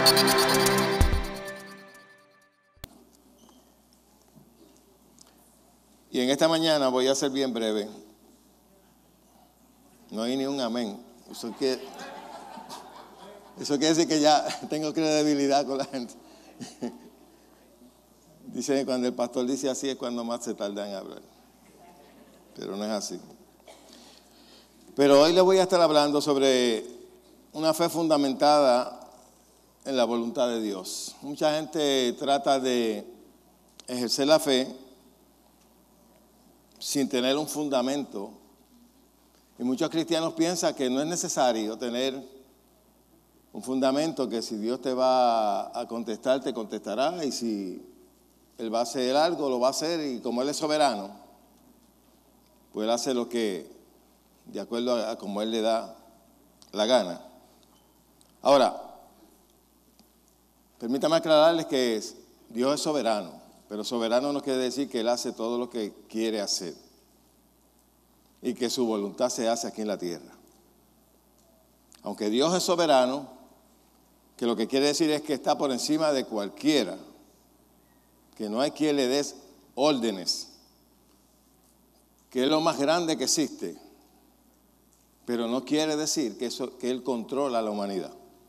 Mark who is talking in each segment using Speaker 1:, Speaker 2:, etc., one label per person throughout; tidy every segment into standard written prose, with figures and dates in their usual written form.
Speaker 1: Y en esta mañana voy a ser bien breve. No hay ni un amén. Eso quiere decir que ya tengo credibilidad con la gente. Dice que cuando el pastor dice así es cuando más se tarda en hablar. Pero no es así. Pero hoy les voy a estar hablando sobre una fe fundamentada en la voluntad de Dios. Mucha gente trata de ejercer la fe sin tener un fundamento. Y muchos cristianos piensan que no es necesario tener un fundamento, que si Dios te va a contestar, te contestará, y si Él va a hacer algo, lo va a hacer, y como Él es soberano, pues Él hace lo que, de acuerdo a como Él le da la gana. Ahora, permítame aclararles que Dios es soberano. Pero soberano no quiere decir que Él hace todo lo que quiere hacer y que su voluntad se hace aquí en la tierra. Aunque Dios es soberano, que lo que quiere decir es que está por encima de cualquiera, que no hay quien le dé órdenes, que es lo más grande que existe, pero no quiere decir que Él controla a la humanidad.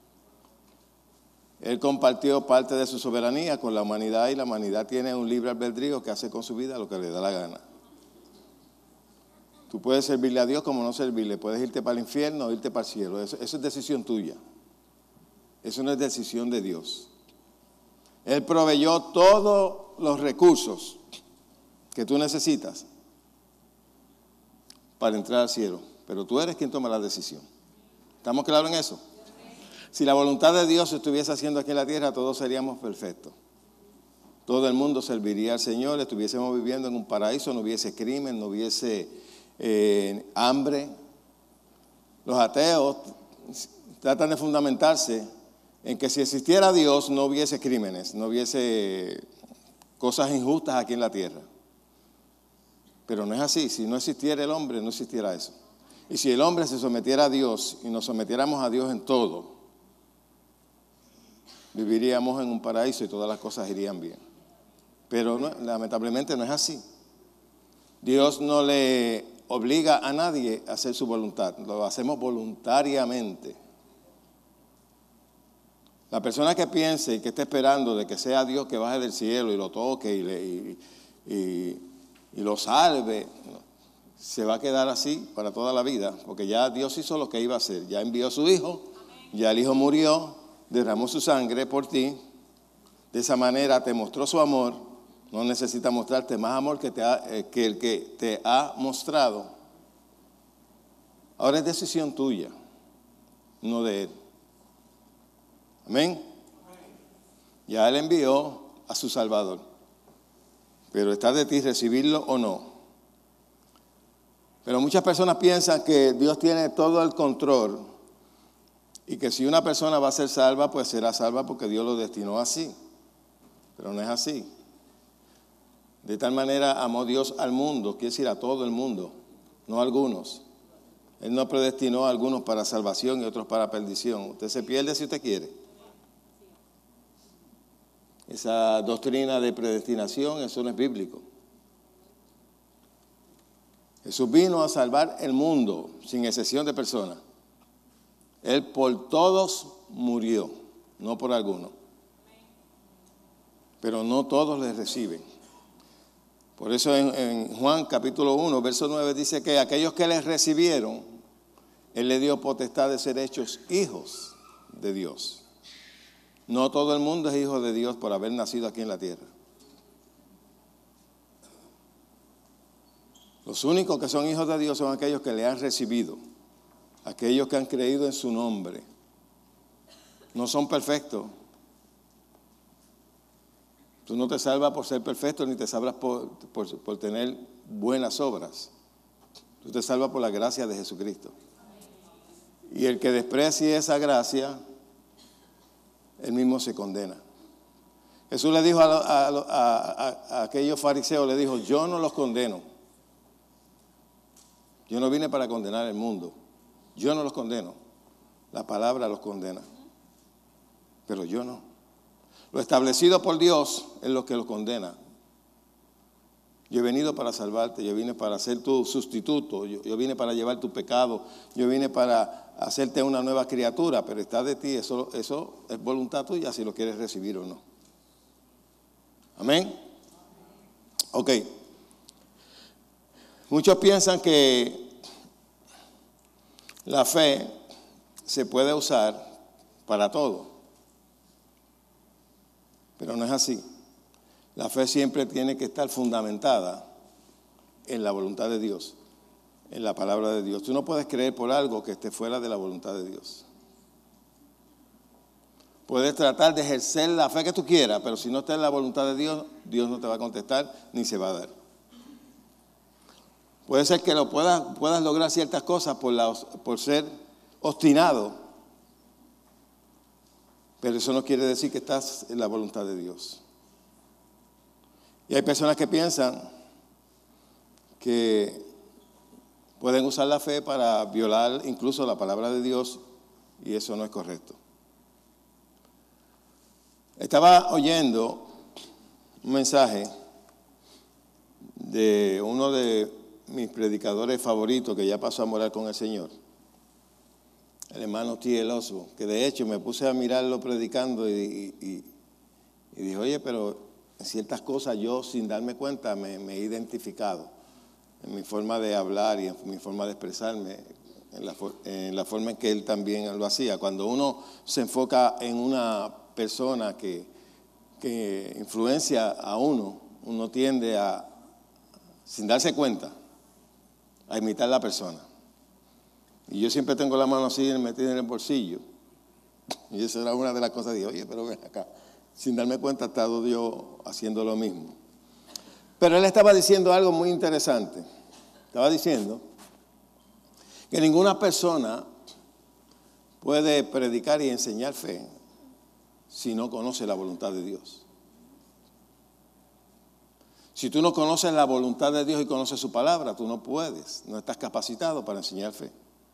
Speaker 1: Él compartió parte de su soberanía con la humanidad y la humanidad tiene un libre albedrío que hace con su vida lo que le da la gana. Tú puedes servirle a Dios como no servirle, puedes irte para el infierno o irte para el cielo. Eso es decisión tuya. Eso no es decisión de Dios. Él proveyó todos los recursos que tú necesitas para entrar al cielo, pero tú eres quien toma la decisión. ¿Estamos claros en eso? Si la voluntad de Dios se estuviese haciendo aquí en la tierra, todos seríamos perfectos. Todo el mundo serviría al Señor, estuviésemos viviendo en un paraíso, no hubiese crimen, no hubiese hambre. Los ateos tratan de fundamentarse en que si existiera Dios no hubiese crímenes, no hubiese cosas injustas aquí en la tierra. Pero no es así. Si no existiera el hombre, no existiera eso. Y si el hombre se sometiera a Dios y nos sometiéramos a Dios en todo, viviríamos en un paraíso y todas las cosas irían bien. Pero no, lamentablemente no es así. Dios no le obliga a nadie a hacer su voluntad. Lo hacemos voluntariamente. La persona que piense y que esté esperando de que sea Dios que baje del cielo y lo toque y lo salve, se va a quedar así para toda la vida, porque ya Dios hizo lo que iba a hacer. Ya envió a su Hijo, ya el Hijo murió, derramó su sangre por ti. De esa manera te mostró su amor. No necesita mostrarte más amor que el que te ha mostrado. Ahora es decisión tuya, no de Él. Amén. Ya Él envió a su Salvador, pero está de ti recibirlo o no. Pero muchas personas piensan que Dios tiene todo el control y que si una persona va a ser salva, pues será salva porque Dios lo destinó así. Pero no es así. De tal manera amó Dios al mundo, quiere decir a todo el mundo, no a algunos. Él no predestinó a algunos para salvación y otros para perdición. Usted se pierde si usted quiere. Esa doctrina de predestinación, eso no es bíblico. Jesús vino a salvar el mundo, sin excepción de personas. Él por todos murió, no por algunos. Pero no todos le reciben. Por eso en Juan capítulo 1, verso 9 dice que aquellos que les recibieron, Él les dio potestad de ser hechos hijos de Dios. No todo el mundo es hijo de Dios por haber nacido aquí en la tierra. Los únicos que son hijos de Dios son aquellos que le han recibido, aquellos que han creído en su nombre. No son perfectos. Tú no te salvas por ser perfecto, ni te salvas por tener buenas obras. Tú te salvas por la gracia de Jesucristo. Y el que desprecie esa gracia, él mismo se condena. Jesús le dijo a aquellos fariseos, le dijo, yo no los condeno. Yo no vine para condenar el mundo. Yo no los condeno. La palabra los condena. pero yo no. Lo establecido por Dios es lo que lo condena. Yo he venido para salvarte, yo vine para ser tu sustituto, yo vine para llevar tu pecado, yo vine para hacerte una nueva criatura, pero está de ti, eso es voluntad tuya si lo quieres recibir o no. Amén. Ok. Muchos piensan que la fe se puede usar para todo, pero no es así. La fe siempre tiene que estar fundamentada en la voluntad de Dios, en la palabra de Dios. Tú no puedes creer por algo que esté fuera de la voluntad de Dios. Puedes tratar de ejercer la fe que tú quieras, pero si no está en la voluntad de Dios, Dios no te va a contestar ni se va a dar. Puede ser que puedas lograr ciertas cosas por ser obstinado, pero eso no quiere decir que estás en la voluntad de Dios. Y hay personas que piensan que pueden usar la fe para violar incluso la palabra de Dios, y eso no es correcto. Estaba oyendo un mensaje de uno de mis predicadores favoritos que ya pasó a morar con el Señor, el hermano T.L. Osborne, que de hecho me puse a mirarlo predicando y dije, oye, pero en ciertas cosas yo sin darme cuenta me he identificado en mi forma de hablar y en mi forma de expresarme, en la forma en que él también lo hacía. Cuando uno se enfoca en una persona que influencia a uno tiende a, sin darse cuenta, a imitar a la persona. Y yo siempre tengo la mano así metida en el bolsillo. Y esa era una de las cosas. Dije, oye, pero ven acá. Sin darme cuenta, he estado yo haciendo lo mismo. Pero él estaba diciendo algo muy interesante. Estaba diciendo que ninguna persona puede predicar y enseñar fe si no conoce la voluntad de Dios. Si tú no conoces la voluntad de Dios y conoces su palabra, tú no puedes, no estás capacitado para enseñar fe.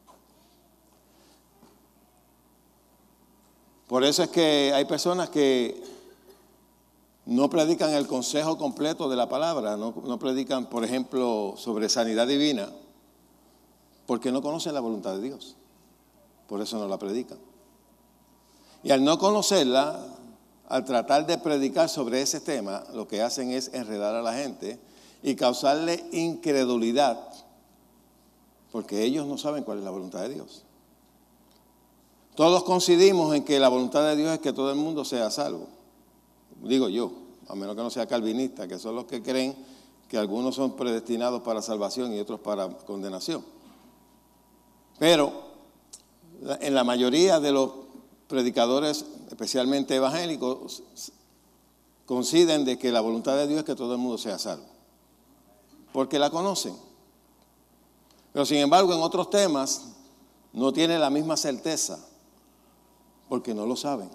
Speaker 1: Por eso es que hay personas que no predican el consejo completo de la palabra, no predican, por ejemplo, sobre sanidad divina, porque no conocen la voluntad de Dios. Por eso no la predican. Y al no conocerla, al tratar de predicar sobre ese tema, lo que hacen es enredar a la gente y causarle incredulidad, porque ellos no saben cuál es la voluntad de Dios. Todos coincidimos en que la voluntad de Dios es que todo el mundo sea salvo. Digo yo, a menos que no sea calvinista, que son los que creen que algunos son predestinados para salvación y otros para condenación. Pero en la mayoría de los predicadores, especialmente evangélicos, coinciden de que la voluntad de Dios es que todo el mundo sea salvo, porque la conocen. Pero sin embargo, en otros temas no tienen la misma certeza, porque no lo saben.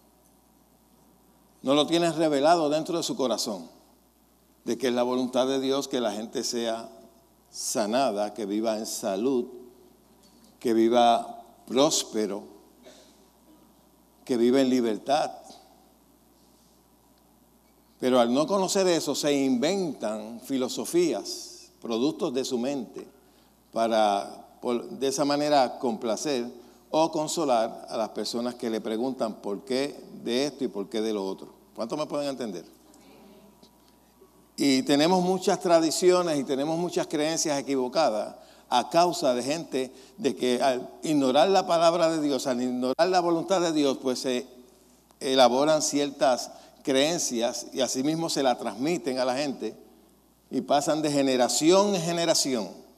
Speaker 1: No lo tienen revelado dentro de su corazón, de que es la voluntad de Dios que la gente sea sanada, que viva en salud, que viva próspero, que viva en libertad. Pero al no conocer eso, se inventan filosofías, productos de su mente, para de esa manera complacer o consolar a las personas que le preguntan por qué de esto y por qué de lo otro. ¿Cuántos me pueden entender? Y tenemos muchas tradiciones y tenemos muchas creencias equivocadas a causa de gente de que al ignorar la palabra de Dios, al ignorar la voluntad de Dios, pues se elaboran ciertas creencias y asimismo se la transmiten a la gente y pasan de generación en generación.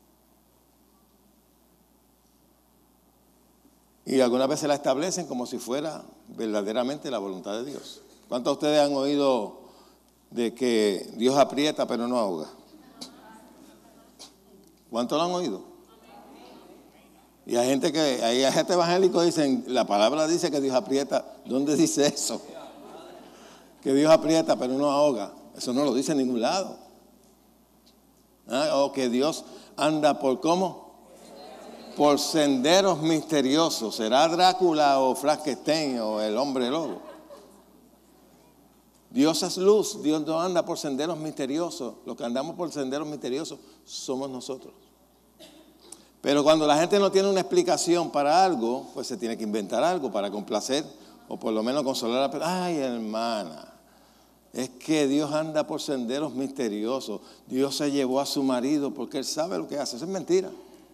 Speaker 1: Y algunas veces la establecen como si fuera verdaderamente la voluntad de Dios. ¿Cuántos de ustedes han oído de que Dios aprieta pero no ahoga? ¿Cuántos lo han oído? Y hay gente evangélico que dicen, la palabra dice que Dios aprieta. ¿Dónde dice eso? Que Dios aprieta pero no ahoga. Eso no lo dice en ningún lado. O que Dios anda por ¿cómo? por senderos misteriosos. ¿Será Drácula o Frankenstein o el hombre lobo? Dios es luz, Dios no anda por senderos misteriosos. Los que andamos por senderos misteriosos somos nosotros. Pero cuando la gente no tiene una explicación para algo, pues se tiene que inventar algo para complacer o por lo menos consolar a la persona. Ay, hermana, es que Dios anda por senderos misteriosos. Dios se llevó a su marido porque Él sabe lo que hace. Eso es mentira.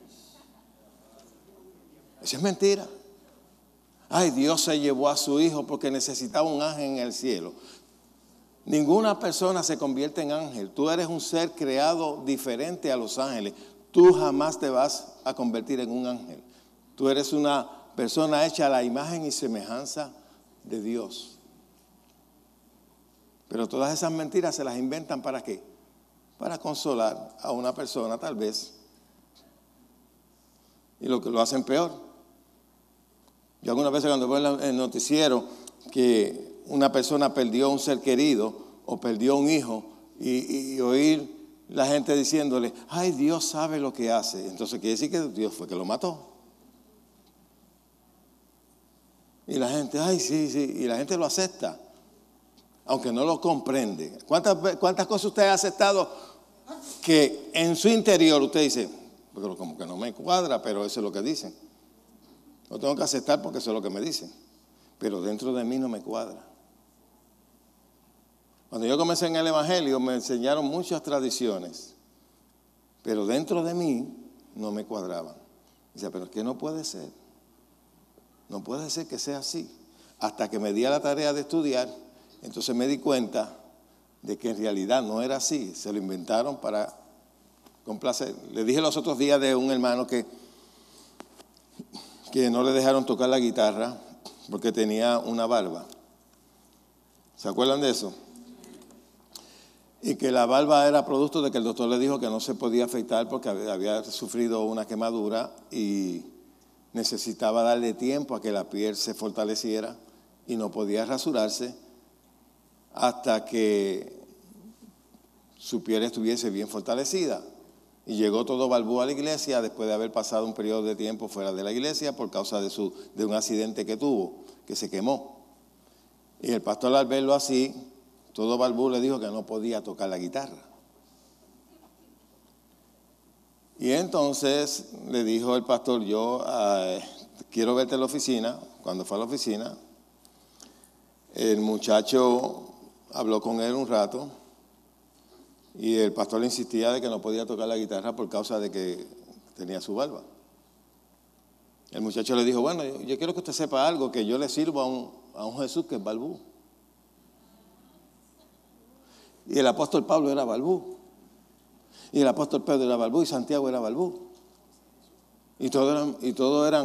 Speaker 1: Eso es mentira. Ay, Dios se llevó a su hijo porque necesitaba un ángel en el cielo. Ninguna persona se convierte en ángel. Tú eres un ser creado diferente a los ángeles. Tú jamás te vas a convertir en un ángel. Tú eres una persona hecha a la imagen y semejanza de Dios. Pero todas esas mentiras se las inventan ¿para qué? Para consolar a una persona tal vez. Y lo hacen peor. Yo algunas veces cuando veo en el noticiero que una persona perdió un ser querido o perdió un hijo y oír la gente diciéndole, ay, Dios sabe lo que hace. Entonces quiere decir que Dios fue que lo mató. Y la gente, ay, sí, y la gente lo acepta, aunque no lo comprende. ¿Cuántas cosas usted ha aceptado que en su interior usted dice, pero como que no me cuadra, pero eso es lo que dicen? Lo tengo que aceptar porque eso es lo que me dicen, pero dentro de mí no me cuadra. Cuando yo comencé en el Evangelio me enseñaron muchas tradiciones, pero dentro de mí no me cuadraban. Dice, pero es que no puede ser. No puede ser que sea así. Hasta que me di a la tarea de estudiar, entonces me di cuenta de que en realidad no era así. Se lo inventaron para complacer. Le dije los otros días de un hermano que no le dejaron tocar la guitarra porque tenía una barba. ¿Se acuerdan de eso? Y que la barba era producto de que el doctor le dijo que no se podía afeitar porque había sufrido una quemadura y necesitaba darle tiempo a que la piel se fortaleciera y no podía rasurarse hasta que su piel estuviese bien fortalecida. Y llegó todo barbú a la iglesia después de haber pasado un periodo de tiempo fuera de la iglesia por causa de un accidente que tuvo, que se quemó. Y el pastor al verlo así, todo barbú le dijo que no podía tocar la guitarra. Y entonces le dijo el pastor, yo quiero verte en la oficina. Cuando fue a la oficina, el muchacho habló con él un rato y el pastor le insistía de que no podía tocar la guitarra por causa de que tenía su barba. El muchacho le dijo, bueno, yo quiero que usted sepa algo, que yo le sirvo a un Jesús que es barbú. Y el apóstol Pablo era barbú. Y el apóstol Pedro era barbú y Santiago era barbú. Y todos eran.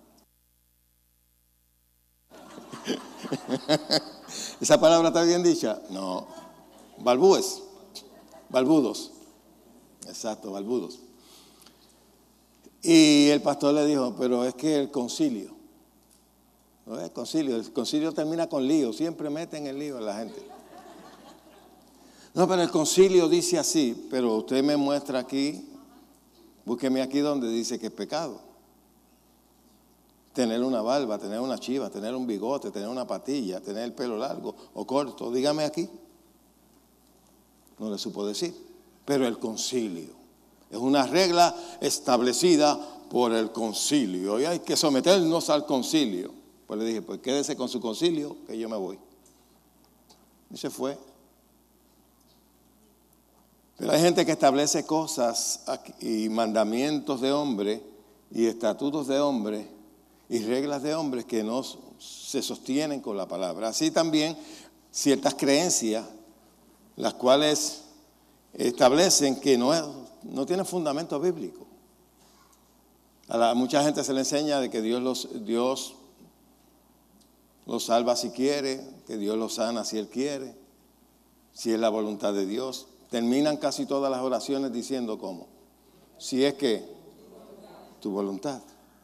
Speaker 1: ¿Esa palabra está bien dicha? No. Barbúes. Barbudos. Exacto, barbudos. Y el pastor le dijo, pero es que el concilio. ¿No es? El concilio termina con lío. Siempre meten el lío a la gente. No, pero el concilio dice así, pero usted me muestra aquí, búsqueme aquí donde dice que es pecado. Tener una barba, tener una chiva, tener un bigote, tener una patilla, tener el pelo largo o corto, dígame aquí. No le supo decir, pero el concilio es una regla establecida por el concilio y hay que someternos al concilio. Pues le dije, pues quédese con su concilio que yo me voy. Y se fue. Pero hay gente que establece cosas y mandamientos de hombre y estatutos de hombre y reglas de hombres que no se sostienen con la palabra. Así también ciertas creencias, las cuales establecen que no tienen fundamento bíblico. A mucha gente se le enseña de que Dios los salva si quiere, que Dios los sana si Él quiere, si es la voluntad de Dios. Terminan casi todas las oraciones diciendo ¿cómo? Si es que tu voluntad.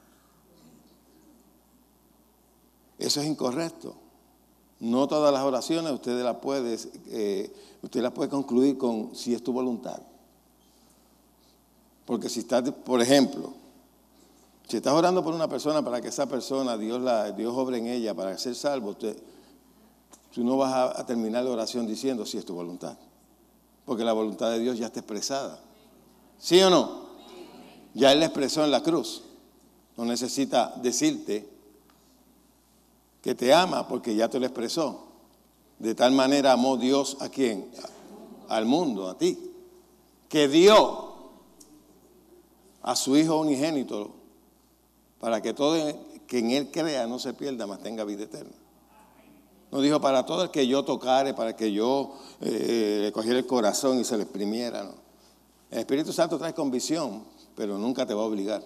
Speaker 1: Eso es incorrecto. No todas las oraciones usted las puede concluir con si es tu voluntad. Porque si está, por ejemplo, Si estás orando por una persona para que esa persona, Dios obre en ella para ser salvo, tú no vas a terminar la oración diciendo si es tu voluntad. Porque la voluntad de Dios ya está expresada. ¿Sí o no? Ya Él la expresó en la cruz. No necesita decirte que te ama porque ya te lo expresó. De tal manera amó Dios ¿a quién? Al mundo, a ti. Que dio a su Hijo unigénito para que todo que en Él crea no se pierda, mas tenga vida eterna. No dijo para todo el que yo tocare, para que yo le cogiera el corazón y se le exprimiera. No. El Espíritu Santo trae convicción, pero nunca te va a obligar.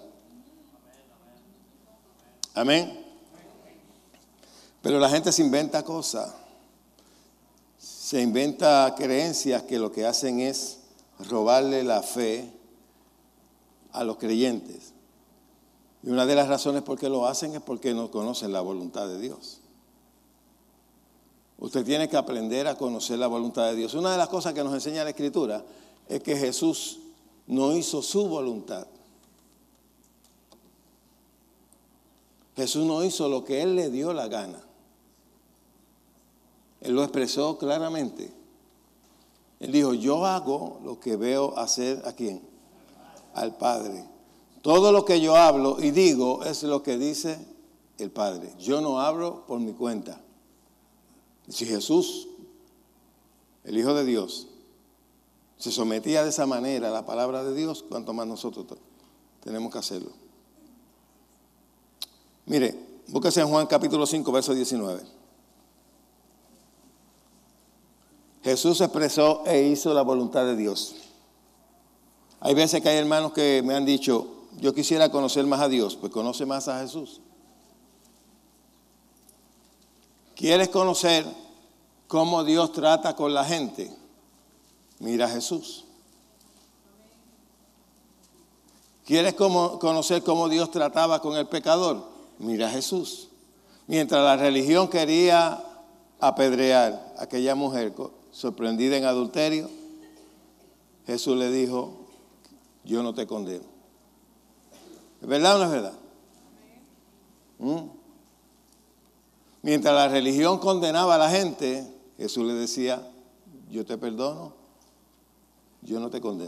Speaker 1: Amén. Pero la gente se inventa cosas. Se inventa creencias que lo que hacen es robarle la fe a los creyentes. Y una de las razones por qué lo hacen es porque no conocen la voluntad de Dios. Usted tiene que aprender a conocer la voluntad de Dios. Una de las cosas que nos enseña la Escritura es que Jesús no hizo su voluntad. Jesús no hizo lo que Él le dio la gana. Él lo expresó claramente. Él dijo, yo hago lo que veo hacer ¿a quién? Al Padre. Todo lo que yo hablo y digo es lo que dice el Padre. Yo no hablo por mi cuenta. Si Jesús, el Hijo de Dios, se sometía de esa manera a la palabra de Dios, cuanto más nosotros tenemos que hacerlo. Mire, búsquese en Juan capítulo 5, verso 19. Jesús expresó e hizo la voluntad de Dios. Hay veces que hay hermanos que me han dicho, yo quisiera conocer más a Dios, pues conoce más a Jesús. ¿Quieres conocer cómo Dios trata con la gente? Mira a Jesús. ¿Quieres conocer cómo Dios trataba con el pecador? Mira a Jesús. Mientras la religión quería apedrear a aquella mujer sorprendida en adulterio, Jesús le dijo, yo no te condeno. ¿Es verdad o no es verdad? Mientras la religión condenaba a la gente, Jesús le decía, yo te perdono, yo no te condeno.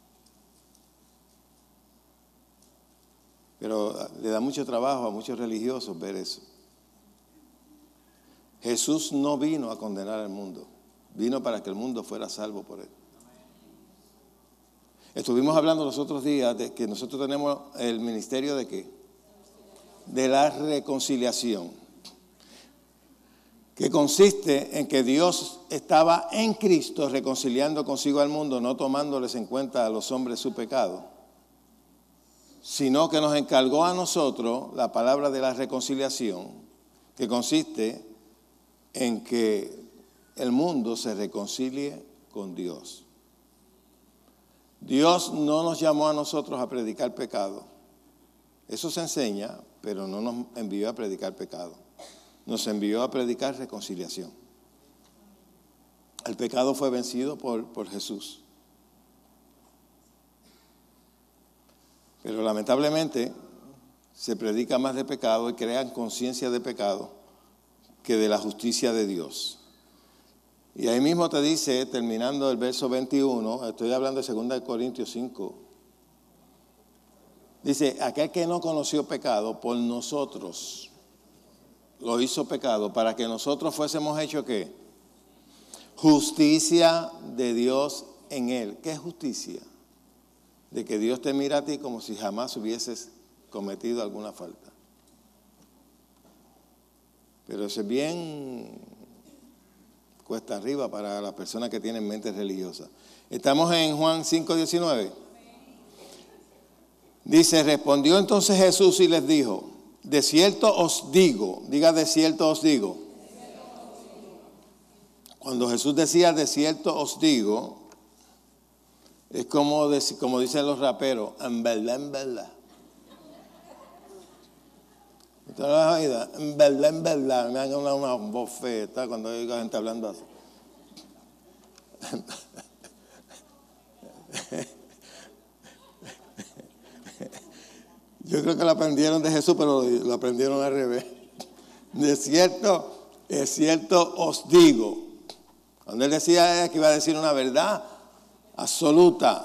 Speaker 1: Pero le da mucho trabajo a muchos religiosos ver eso. Jesús no vino a condenar al mundo, vino para que el mundo fuera salvo por Él. Estuvimos hablando los otros días de que nosotros tenemos el ministerio de ¿qué? De la reconciliación, que consiste en que Dios estaba en Cristo reconciliando consigo al mundo, no tomándoles en cuenta a los hombres su pecado, sino que nos encargó a nosotros la palabra de la reconciliación, que consiste en que el mundo se reconcilie con Dios. Dios no nos llamó a nosotros a predicar pecado. Eso se enseña, pero no nos envió a predicar pecado. Nos envió a predicar reconciliación. El pecado fue vencido por Jesús. Pero lamentablemente se predica más de pecado y crean conciencia de pecado que de la justicia de Dios. Y ahí mismo te dice, terminando el verso 21, estoy hablando de 2 Corintios 5, dice, aquel que no conoció pecado por nosotros lo hizo pecado para que nosotros fuésemos hechos ¿qué? Justicia de Dios en él. ¿Qué es justicia? De que Dios te mira a ti como si jamás hubieses cometido alguna falta. Pero eso es bien cuesta arriba para las personas que tienen mente religiosa. Estamos en Juan 5:19. Dice, respondió entonces Jesús y les dijo, de cierto os digo, diga de cierto os digo. Cuando Jesús decía de cierto os digo, es como dicen los raperos, en verdad, en verdad. ¿Usted no lo ha oído? En verdad, me dan una bofeta cuando oigo gente hablando así. Yo creo que lo aprendieron de Jesús, pero lo aprendieron al revés. Es cierto os digo. Cuando él decía que iba a decir una verdad absoluta,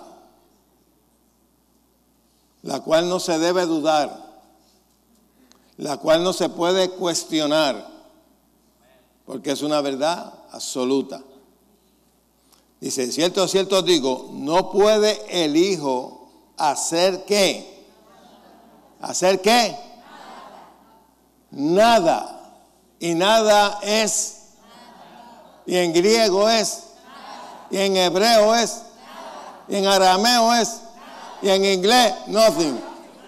Speaker 1: la cual no se debe dudar, la cual no se puede cuestionar, porque es una verdad absoluta. Dice, cierto os digo, no puede el Hijo hacer ¿qué? ¿Hacer qué? Nada. Y nada es, y en griego es, y en hebreo es, y en arameo es, y en inglés, nothing.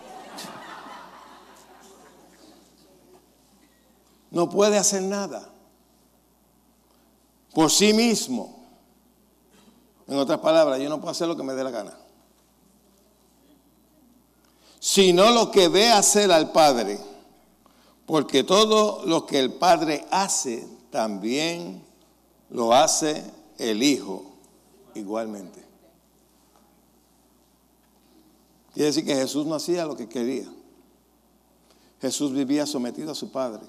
Speaker 1: No puede hacer nada por sí mismo. En otras palabras, yo no puedo hacer lo que me dé la gana, sino lo que ve hacer al Padre, porque todo lo que el Padre hace, también lo hace el Hijo igualmente. Quiere decir que Jesús no hacía lo que quería. Jesús vivía sometido a su Padre.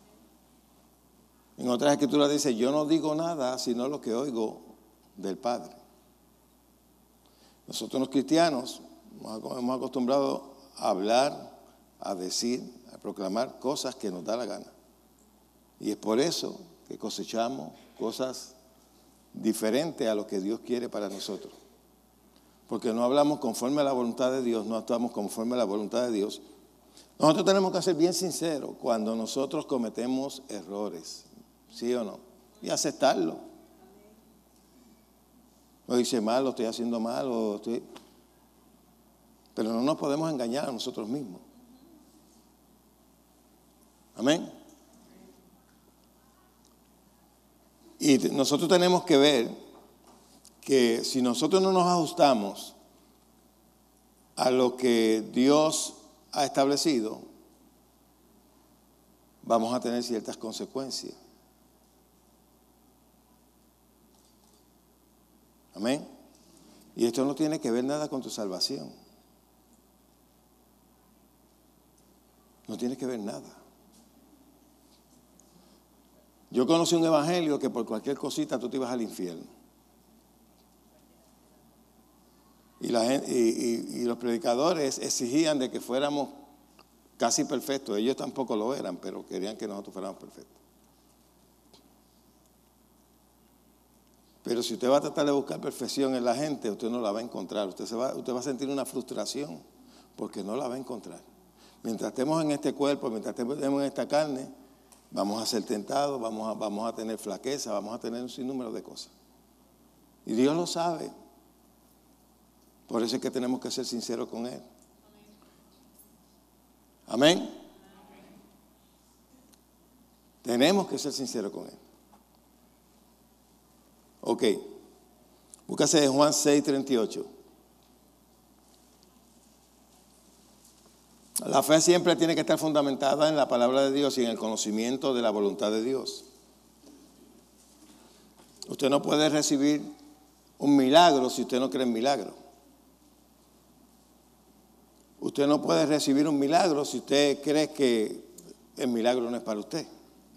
Speaker 1: En otras escrituras dice, yo no digo nada sino lo que oigo del Padre. Nosotros los cristianos hemos acostumbrado a hablar, a decir, a proclamar cosas que nos da la gana. Y es por eso que cosechamos cosas diferentes a lo que Dios quiere para nosotros. Porque no hablamos conforme a la voluntad de Dios, no actuamos conforme a la voluntad de Dios. Nosotros tenemos que ser bien sinceros cuando nosotros cometemos errores, ¿sí o no? Y aceptarlo. Lo hice mal, lo estoy haciendo mal, pero no nos podemos engañar a nosotros mismos. Amén. Y nosotros tenemos que ver que si nosotros no nos ajustamos a lo que Dios ha establecido, vamos a tener ciertas consecuencias. Amén. Y esto no tiene que ver nada con tu salvación. No tiene que ver nada. Yo conocí un evangelio que por cualquier cosita tú te ibas al infierno. Y los predicadores exigían de que fuéramos casi perfectos. Ellos tampoco lo eran, pero querían que nosotros fuéramos perfectos. Pero si usted va a tratar de buscar perfección en la gente, usted no la va a encontrar. Usted va a sentir una frustración porque no la va a encontrar. Mientras estemos en este cuerpo, mientras estemos en esta carne, vamos a ser tentados, vamos a tener flaqueza, vamos a tener un sinnúmero de cosas. Y Dios lo sabe. Por eso es que tenemos que ser sinceros con Él. Amén. Tenemos que ser sinceros con Él. Ok. Búscase de Juan 6:38. La fe siempre tiene que estar fundamentada en la palabra de Dios y en el conocimiento de la voluntad de Dios. Usted no puede recibir un milagro si usted no cree en milagro. Usted no puede recibir un milagro si usted cree que el milagro no es para usted.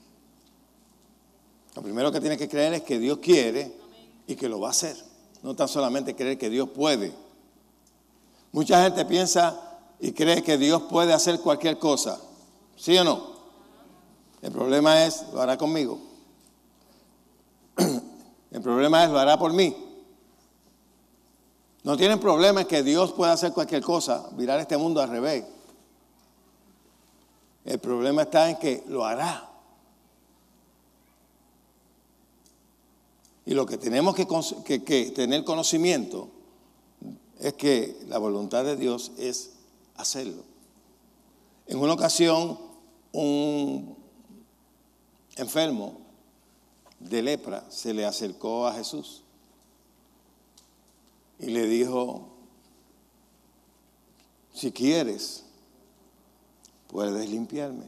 Speaker 1: Lo primero que tiene que creer es que Dios quiere y que lo va a hacer. No tan solamente creer que Dios puede. Mucha gente piensa y cree que Dios puede hacer cualquier cosa. ¿Sí o no? El problema es, ¿lo hará conmigo? El problema es, ¿lo hará por mí? No tienen problema en que Dios pueda hacer cualquier cosa, virar este mundo al revés. El problema está en que lo hará. Y lo que tenemos que tener conocimiento es que la voluntad de Dios es hacerlo. En una ocasión, un enfermo de lepra se le acercó a Jesús y le dijo, si quieres, puedes limpiarme.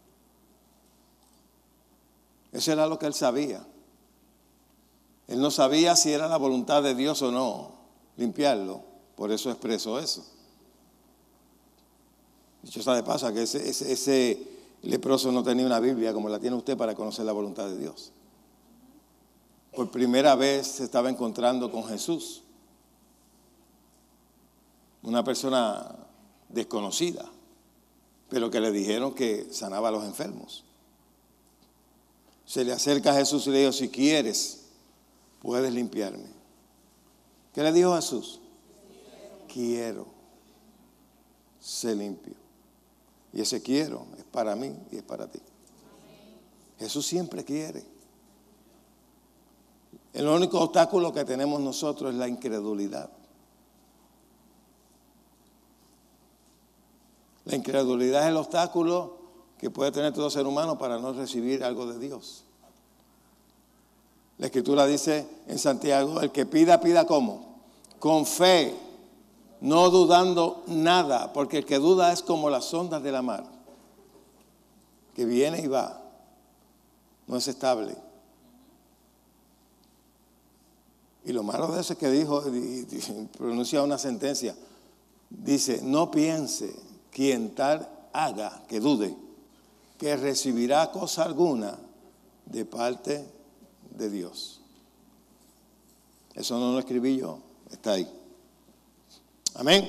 Speaker 1: Eso era lo que él sabía. Él no sabía si era la voluntad de Dios o no limpiarlo, por eso expresó eso. Dicho sea de paso, que ese leproso no tenía una Biblia como la tiene usted para conocer la voluntad de Dios. Por primera vez se estaba encontrando con Jesús, una persona desconocida, pero que le dijeron que sanaba a los enfermos. Se le acerca a Jesús y le dijo, si quieres, puedes limpiarme. ¿Qué le dijo Jesús? Quiero ser limpio. Y ese quiero es para mí y es para ti. Jesús siempre quiere. El único obstáculo que tenemos nosotros es la incredulidad. La incredulidad es el obstáculo que puede tener todo ser humano para no recibir algo de Dios. La Escritura dice en Santiago, el que pida, pida ¿cómo? Con fe, no dudando nada, porque el que duda es como las ondas de la mar, que viene y va, no es estable. Y lo malo de eso es que dijo, y pronuncia una sentencia, dice, no piense quien tal haga, que dude, que recibirá cosa alguna de parte de Dios. Eso no lo escribí yo, está ahí. Amén.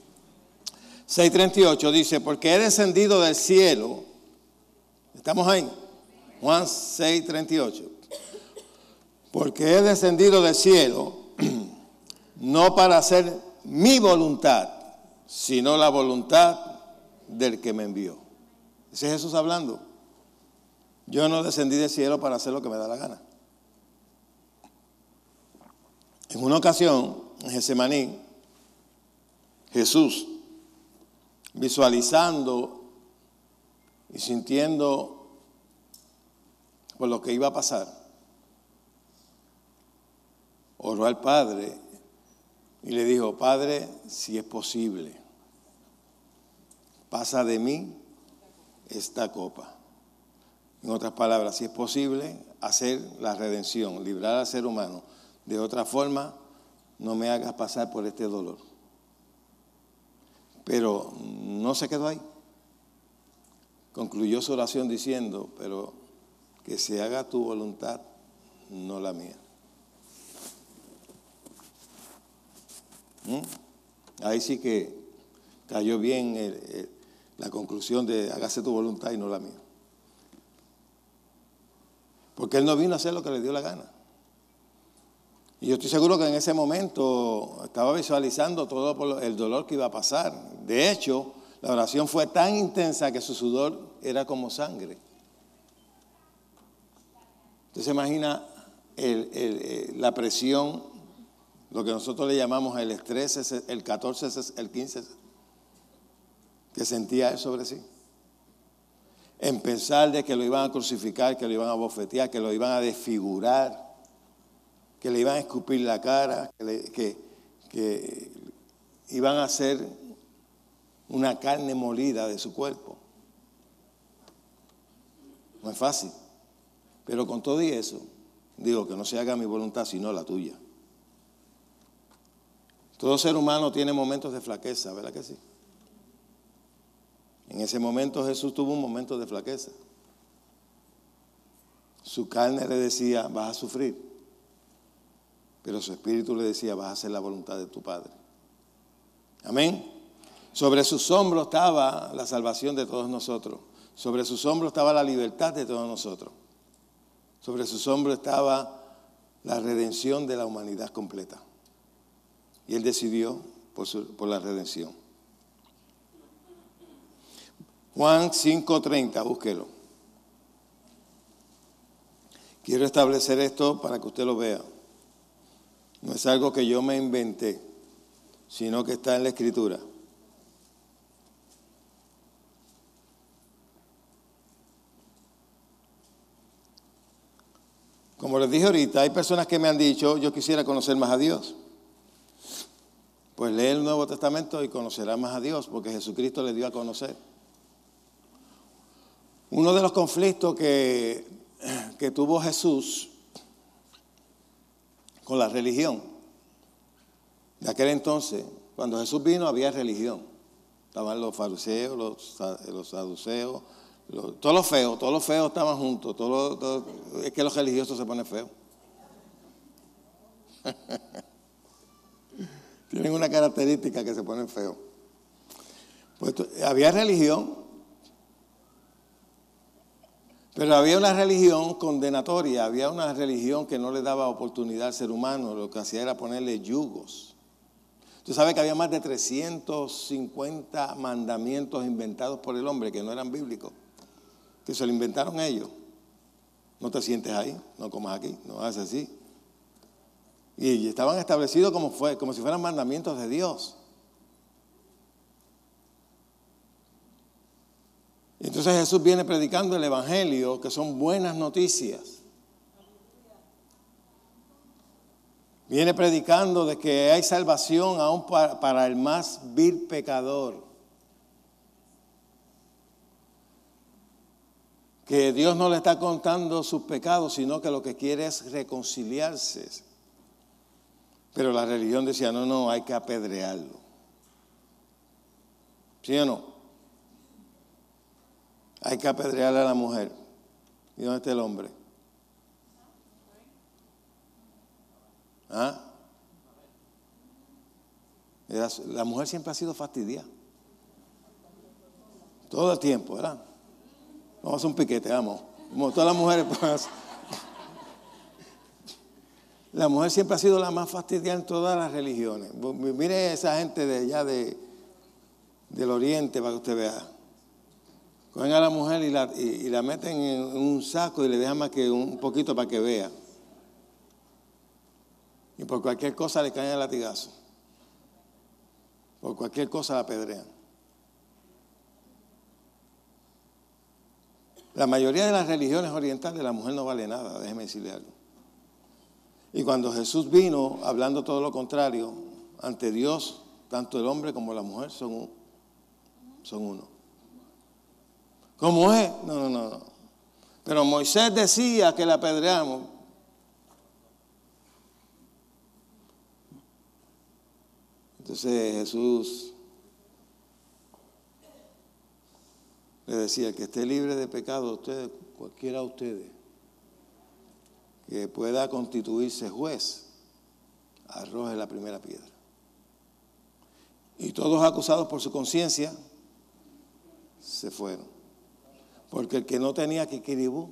Speaker 1: 6:38 dice, porque he descendido del cielo. ¿Estamos ahí? Juan 6:38. Porque he descendido del cielo, no para hacer mi voluntad, sino la voluntad del que me envió. Ese es Jesús hablando. Yo no descendí del cielo para hacer lo que me da la gana. En una ocasión, en Getsemaní, Jesús, visualizando y sintiendo por lo que iba a pasar, oró al Padre y le dijo, Padre, si es posible, pasa de mí esta copa. En otras palabras, si es posible, hacer la redención, librar al ser humano. De otra forma, no me hagas pasar por este dolor. Pero no se quedó ahí. Concluyó su oración diciendo, pero que se haga tu voluntad, no la mía. Ahí sí que cayó bien la conclusión de hágase tu voluntad y no la mía. Porque él no vino a hacer lo que le dio la gana. Y yo estoy seguro que en ese momento estaba visualizando todo el dolor que iba a pasar. De hecho, la oración fue tan intensa que su sudor era como sangre. Usted se imagina la presión, lo que nosotros le llamamos el estrés, el 14, el 15, que sentía él sobre sí. En pensar de que lo iban a crucificar, que lo iban a bofetear, que lo iban a desfigurar, que le iban a escupir la cara, que iban a hacer una carne molida de su cuerpo. No es fácil. Pero con todo y eso, digo que no se haga mi voluntad sino la tuya. Todo ser humano tiene momentos de flaqueza, ¿verdad que sí? En ese momento Jesús tuvo un momento de flaqueza. Su carne le decía, vas a sufrir. Pero su espíritu le decía, vas a hacer la voluntad de tu Padre. Amén. Sobre sus hombros estaba la salvación de todos nosotros. Sobre sus hombros estaba la libertad de todos nosotros. Sobre sus hombros estaba la redención de la humanidad completa. Y él decidió por la redención. Juan 5:30, búsquelo. Quiero establecer esto para que usted lo vea. No es algo que yo me inventé, sino que está en la Escritura. Como les dije ahorita, hay personas que me han dicho, yo quisiera conocer más a Dios. Pues lee el Nuevo Testamento y conocerá más a Dios, porque Jesucristo le dio a conocer. Uno de los conflictos que tuvo Jesús con la religión, de aquel entonces, cuando Jesús vino había religión. Estaban los fariseos, los saduceos, todos los feos estaban juntos. Es que los religiosos se ponen feos. Tienen una característica que se ponen feos. Pues había religión, pero había una religión condenatoria, había una religión que no le daba oportunidad al ser humano, lo que hacía era ponerle yugos. Tú sabes que había más de 350 mandamientos inventados por el hombre que no eran bíblicos, que se lo inventaron ellos. No te sientes ahí, no comas aquí, no haces así. Y estaban establecidos como si fueran mandamientos de Dios. Entonces Jesús viene predicando el evangelio, que son buenas noticias. Viene predicando de que hay salvación aún para el más vil pecador. Que Dios no le está contando sus pecados, sino que lo que quiere es reconciliarse. Pero la religión decía, no, hay que apedrearlo. ¿Sí o no? Hay que apedrearle a la mujer. ¿Y dónde está el hombre? ¿Ah? La mujer siempre ha sido fastidiada. Todo el tiempo, ¿verdad? Vamos a hacer un piquete, vamos. Como todas las mujeres. La mujer siempre ha sido la más fastidiada en todas las religiones. Mire esa gente de allá del oriente para que usted vea. Cogen a la mujer y la meten en un saco y le dejan más que un poquito para que vea. Y por cualquier cosa le caen el latigazo. Por cualquier cosa la apedrean. La mayoría de las religiones orientales la mujer no vale nada, déjeme decirle algo. Y cuando Jesús vino hablando todo lo contrario, ante Dios, tanto el hombre como la mujer son uno. ¿Cómo es? No. Pero Moisés decía que la apedreamos. Entonces Jesús le decía, el que esté libre de pecado, ustedes, cualquiera de ustedes, que pueda constituirse juez, arroje la primera piedra. Y todos acusados por su conciencia se fueron. Porque el que no tenía kikiribú,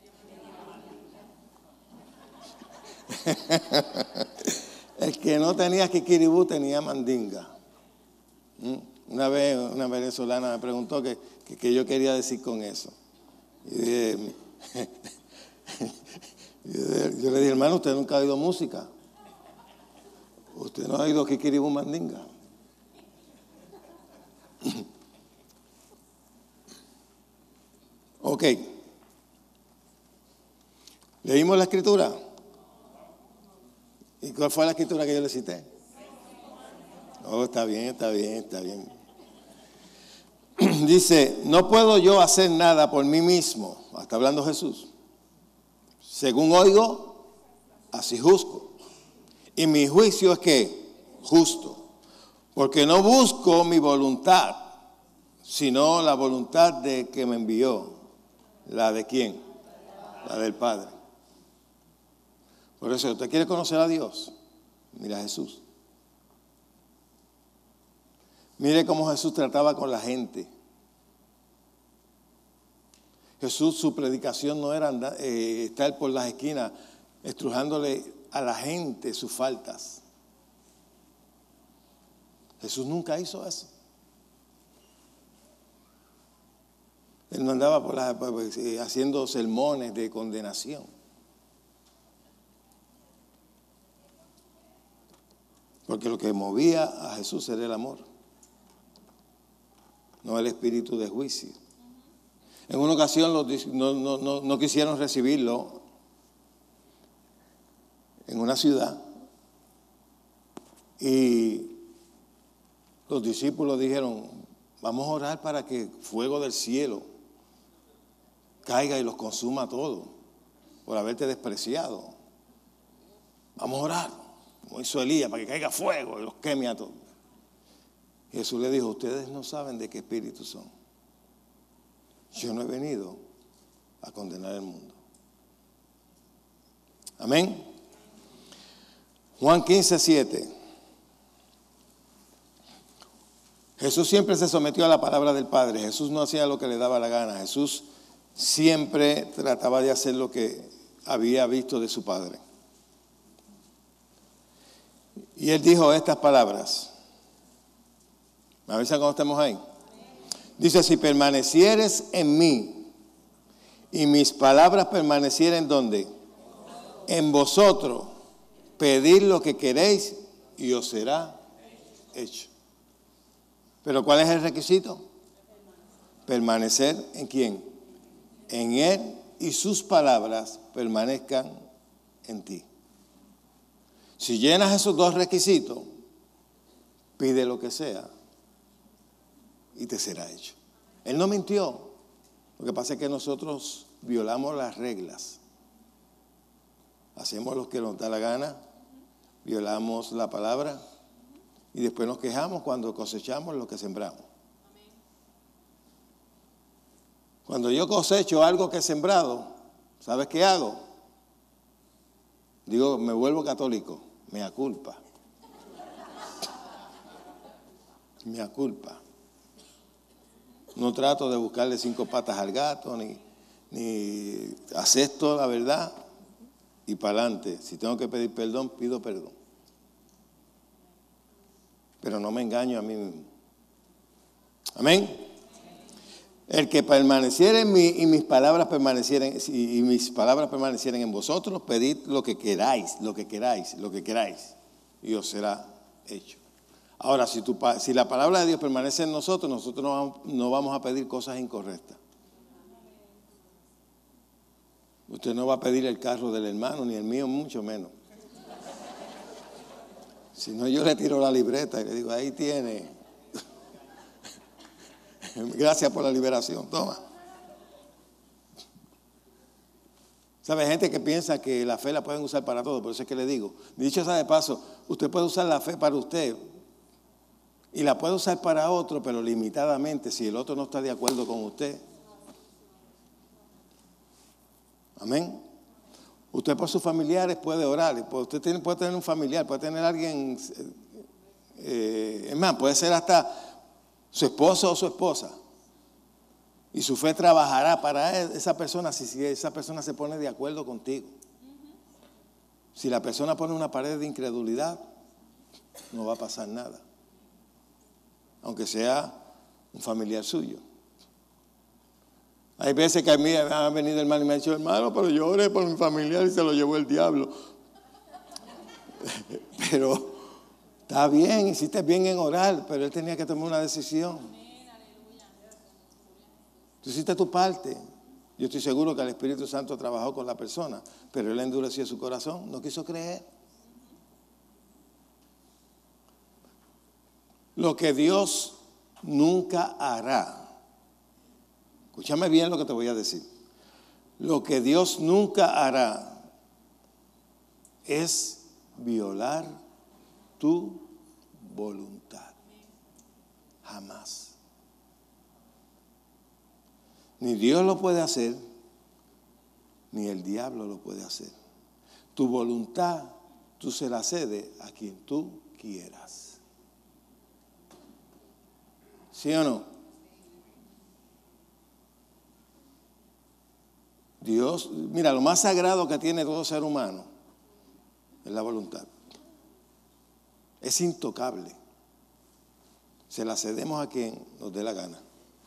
Speaker 1: el que no tenía kikiribú tenía mandinga. Una vez una venezolana me preguntó qué yo quería decir con eso. Y yo le dije, hermano, usted nunca ha oído música. Usted no ha oído kikiribú mandinga. Ok. ¿Leímos la escritura? ¿Y cuál fue la escritura que yo le cité? Oh, está bien. Dice, no puedo yo hacer nada por mí mismo. Está hablando Jesús. Según oigo, así juzgo. Y mi juicio es que justo. Porque no busco mi voluntad, sino la voluntad de que me envió. ¿La de quién? La del Padre. Por eso, ¿usted quiere conocer a Dios? Mira a Jesús. Mire cómo Jesús trataba con la gente. Jesús, su predicación no era estar por las esquinas estrujándole a la gente sus faltas. Jesús nunca hizo eso. Él no andaba haciendo sermones de condenación. Porque lo que movía a Jesús era el amor, no el espíritu de juicio. En una ocasión no quisieron recibirlo en una ciudad y los discípulos dijeron, vamos a orar para que fuego del cielo caiga y los consuma a todos por haberte despreciado. Vamos a orar, como hizo Elías, para que caiga fuego y los queme a todos. Jesús le dijo, ustedes no saben de qué espíritu son. Yo no he venido a condenar el mundo. Amén. Juan 15:7. Jesús siempre se sometió a la palabra del Padre. Jesús no hacía lo que le daba la gana. Jesús siempre trataba de hacer lo que había visto de su Padre. Y él dijo estas palabras. ¿Me avisan cuando estemos ahí? Dice, si permanecieres en mí y mis palabras permanecieren ¿dónde? En vosotros, pedid lo que queréis y os será hecho. ¿Pero cuál es el requisito? Permanecer ¿en quién? En Él y sus palabras permanezcan en ti. Si llenas esos dos requisitos, pide lo que sea y te será hecho. Él no mintió. Lo que pasa es que nosotros violamos las reglas. Hacemos lo que nos da la gana, violamos la palabra y después nos quejamos cuando cosechamos lo que sembramos. Cuando yo cosecho algo que he sembrado, ¿sabes qué hago? Digo, me vuelvo católico, mea culpa. Mea culpa. No trato de buscarle 5 patas al gato, ni acepto la verdad y para adelante. Si tengo que pedir perdón, pido perdón. Pero no me engaño a mí mismo. Amén. El que permaneciera en mí y mis palabras permanecieran en vosotros, pedid lo que queráis, y os será hecho. Ahora, si la palabra de Dios permanece en nosotros, no vamos a pedir cosas incorrectas. Usted no va a pedir el carro del hermano, ni el mío, mucho menos. Si no, yo le tiro la libreta y le digo, ahí tiene. Gracias por la liberación, toma. ¿Sabe? Hay gente que piensa que la fe la pueden usar para todo, por eso es que le digo. Dicho sea de paso, usted puede usar la fe para usted y la puede usar para otro, pero limitadamente, si el otro no está de acuerdo con usted. Amén. Usted por sus familiares puede orar. Usted puede tener un familiar, puede tener alguien, es más, puede ser hasta su esposo o su esposa. Y su fe trabajará para esa persona si esa persona se pone de acuerdo contigo. Si la persona pone una pared de incredulidad, no va a pasar nada. Aunque sea un familiar suyo. Hay veces que a mí ha venido el hermano y me ha dicho, hermano, pero yo oré por mi familiar y se lo llevó el diablo. Pero está bien, hiciste bien en orar, pero él tenía que tomar una decisión. Tú hiciste tu parte. Yo estoy seguro que el Espíritu Santo trabajó con la persona, pero él endureció su corazón, no quiso creer. Lo que Dios nunca hará. Escúchame bien lo que te voy a decir. Lo que Dios nunca hará es violar tu voluntad. Jamás. Ni Dios lo puede hacer, ni el diablo lo puede hacer. Tu voluntad, tú se la cedes a quien tú quieras. ¿Sí o no? Dios, mira, lo más sagrado que tiene todo ser humano es la voluntad. Es intocable. Se la cedemos a quien nos dé la gana.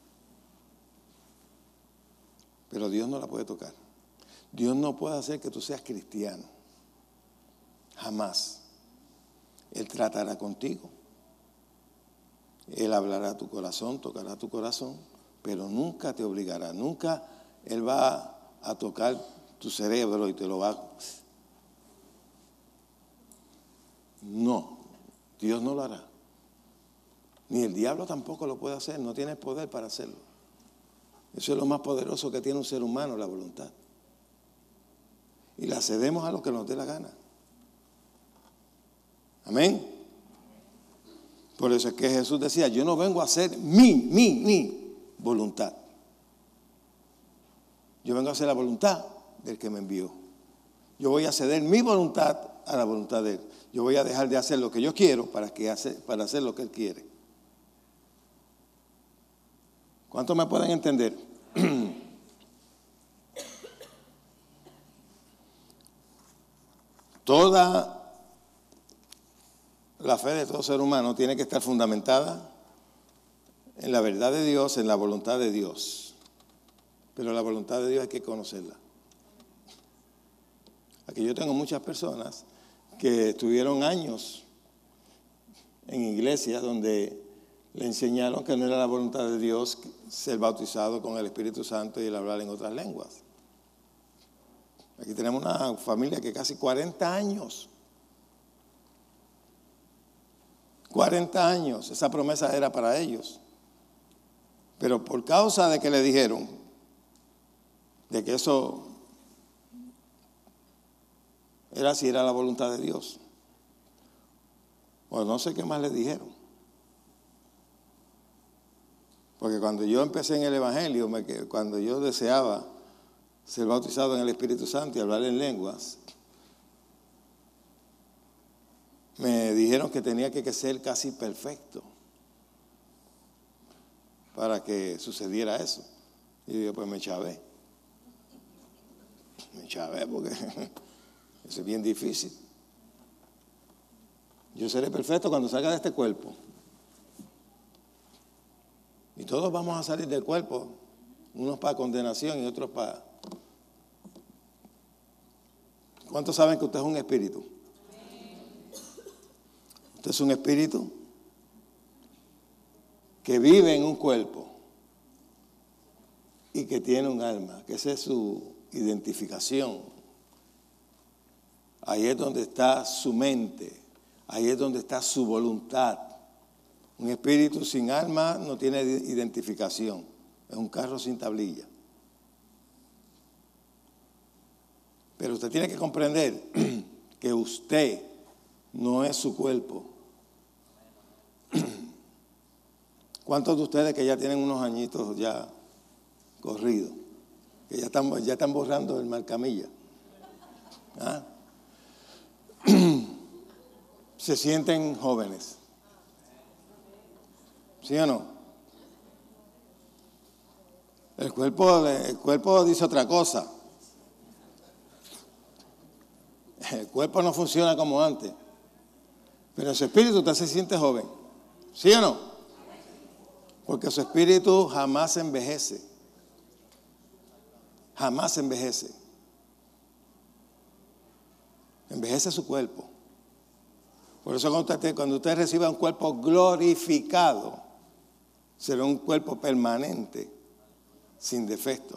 Speaker 1: Pero Dios no la puede tocar. Dios no puede hacer que tú seas cristiano. Jamás. Él tratará contigo. Él hablará a tu corazón, tocará tu corazón, pero nunca te obligará. Nunca Él va a tocar tu cerebro y te lo va a... No, Dios no lo hará. Ni el diablo tampoco lo puede hacer, no tiene poder para hacerlo. Eso es lo más poderoso que tiene un ser humano, la voluntad. Y la cedemos a lo que nos dé la gana. Amén. Por eso es que Jesús decía, yo no vengo a hacer mi voluntad. Yo vengo a hacer la voluntad del que me envió. Yo voy a ceder mi voluntad a la voluntad de Él. Yo voy a dejar de hacer lo que yo quiero para hacer lo que Él quiere. ¿Cuántos me pueden entender? Toda la fe de todo ser humano tiene que estar fundamentada en la verdad de Dios, en la voluntad de Dios. Pero la voluntad de Dios hay que conocerla. Aquí yo tengo muchas personas que estuvieron años en iglesias donde le enseñaron que no era la voluntad de Dios ser bautizado con el Espíritu Santo y el hablar en otras lenguas. Aquí tenemos una familia que casi 40 años. 40 años, esa promesa era para ellos. Pero por causa de que le dijeron de que eso era si era la voluntad de Dios. Pues no sé qué más le dijeron. Porque cuando yo empecé en el Evangelio, cuando yo deseaba ser bautizado en el Espíritu Santo y hablar en lenguas, me dijeron que tenía que ser casi perfecto para que sucediera eso. Y yo pues me chavé. Me chavé porque eso es bien difícil. Yo seré perfecto cuando salga de este cuerpo. Y todos vamos a salir del cuerpo, unos para condenación y otros para... ¿Cuántos saben que usted es un espíritu? Usted es un espíritu que vive en un cuerpo y que tiene un alma, que esa es su identificación. Ahí es donde está su mente, ahí es donde está su voluntad. Un espíritu sin alma no tiene identificación, es un carro sin tablilla. Pero usted tiene que comprender que usted no es su cuerpo. ¿Cuántos de ustedes que ya tienen unos añitos ya corridos, que ya están borrando el marcamilla? ¿Ah? Se sienten jóvenes? ¿Sí o no? El cuerpo dice otra cosa. El cuerpo no funciona como antes. Pero su espíritu usted se siente joven. ¿Sí o no? Porque su espíritu jamás envejece. Jamás envejece. Envejece su cuerpo. Por eso cuando usted reciba un cuerpo glorificado, será un cuerpo permanente, sin defecto.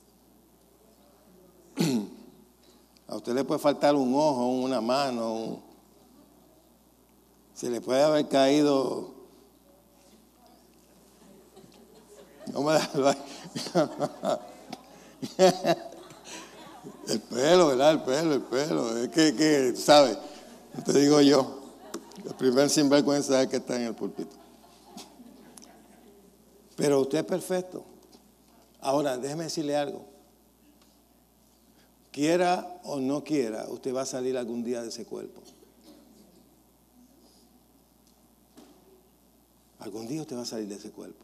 Speaker 1: A usted le puede faltar un ojo, una mano, se le puede haber caído. No me da el pelo, ¿verdad? El pelo. Es que ¿sabe? Te digo yo, el primer sinvergüenza es que está en el púlpito. Pero usted es perfecto. Ahora, déjeme decirle algo. Quiera o no quiera, usted va a salir algún día de ese cuerpo. Algún día usted va a salir de ese cuerpo.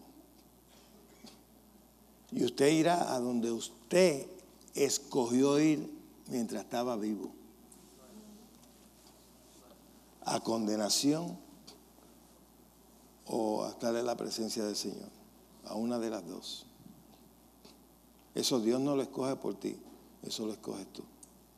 Speaker 1: Y usted irá a donde usted escogió ir mientras estaba vivo. A condenación o a estar en la presencia del Señor. A una de las dos. Eso Dios no lo escoge por ti. Eso lo escoges tú.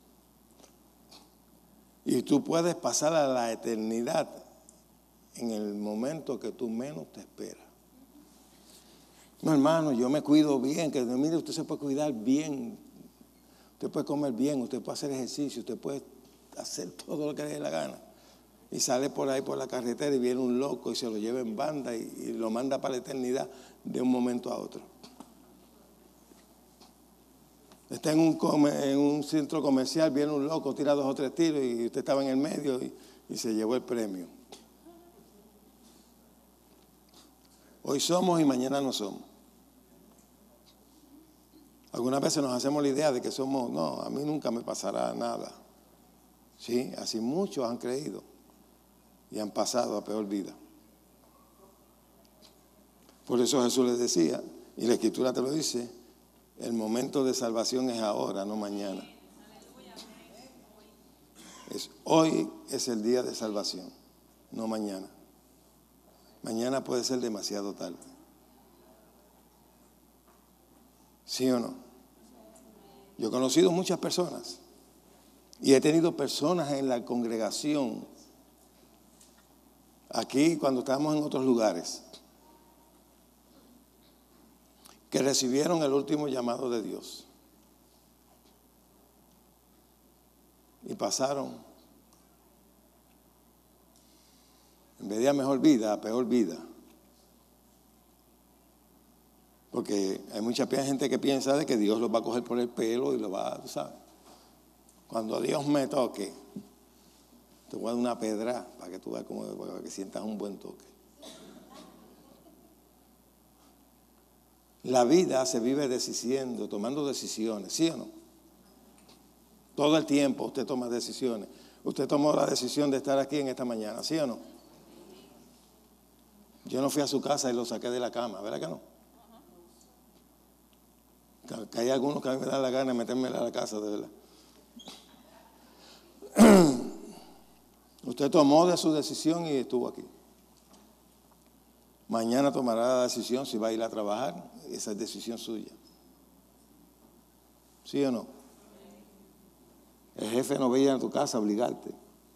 Speaker 1: Y tú puedes pasar a la eternidad en el momento que tú menos te esperas. No, hermano, yo me cuido bien. Que mire, usted se puede cuidar bien. Usted puede comer bien, usted puede hacer ejercicio, usted puede hacer todo lo que le dé la gana. Y sale por ahí por la carretera y viene un loco y se lo lleva en banda y lo manda para la eternidad de un momento a otro. Está en un centro comercial, viene un loco, tira 2 o 3 tiros y usted estaba en el medio y se llevó el premio. Hoy somos y mañana no somos. Algunas veces nos hacemos la idea de que somos, no, a mí nunca me pasará nada. Sí, así muchos han creído y han pasado a peor vida. Por eso Jesús les decía, y la Escritura te lo dice, el momento de salvación es ahora, no mañana. Hoy es el día de salvación, no mañana. Mañana puede ser demasiado tarde. ¿Sí o no? Yo he conocido muchas personas y he tenido personas en la congregación, aquí cuando estábamos en otros lugares, que recibieron el último llamado de Dios y pasaron, en vez de a mejor vida, a peor vida. Porque hay mucha gente que piensa de que Dios los va a coger por el pelo y lo va a, ¿sabes? Cuando Dios me toque, te voy a dar una pedra para que tú veas cómo, para que sientas un buen toque. La vida se vive decidiendo, tomando decisiones, ¿sí o no? Todo el tiempo usted toma decisiones. Usted tomó la decisión de estar aquí en esta mañana, ¿sí o no? Yo no fui a su casa y lo saqué de la cama, ¿verdad que no? Que hay algunos que a mí me dan la gana de meterme a la casa, de verdad. Usted tomó de su decisión y estuvo aquí. Mañana tomará la decisión si va a ir a trabajar. Esa es decisión suya. ¿Sí o no? El jefe no veía a tu casa a obligarte.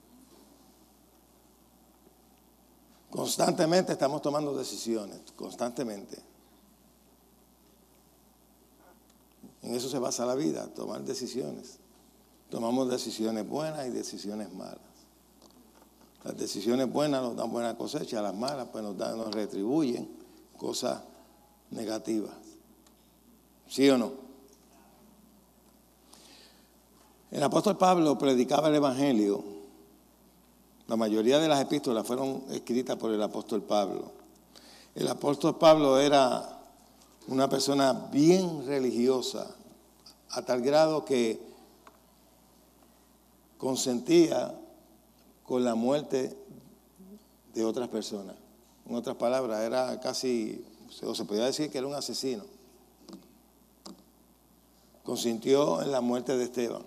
Speaker 1: Constantemente estamos tomando decisiones, constantemente. En eso se basa la vida, tomar decisiones. Tomamos decisiones buenas y decisiones malas. Las decisiones buenas nos dan buena cosecha, las malas pues nos retribuyen cosas negativas. ¿Sí o no? El apóstol Pablo predicaba el Evangelio. La mayoría de las epístolas fueron escritas por el apóstol Pablo. El apóstol Pablo era una persona bien religiosa, a tal grado que consentía con la muerte de otras personas. En otras palabras, era casi, o se podía decir que era un asesino. Consintió en la muerte de Esteban.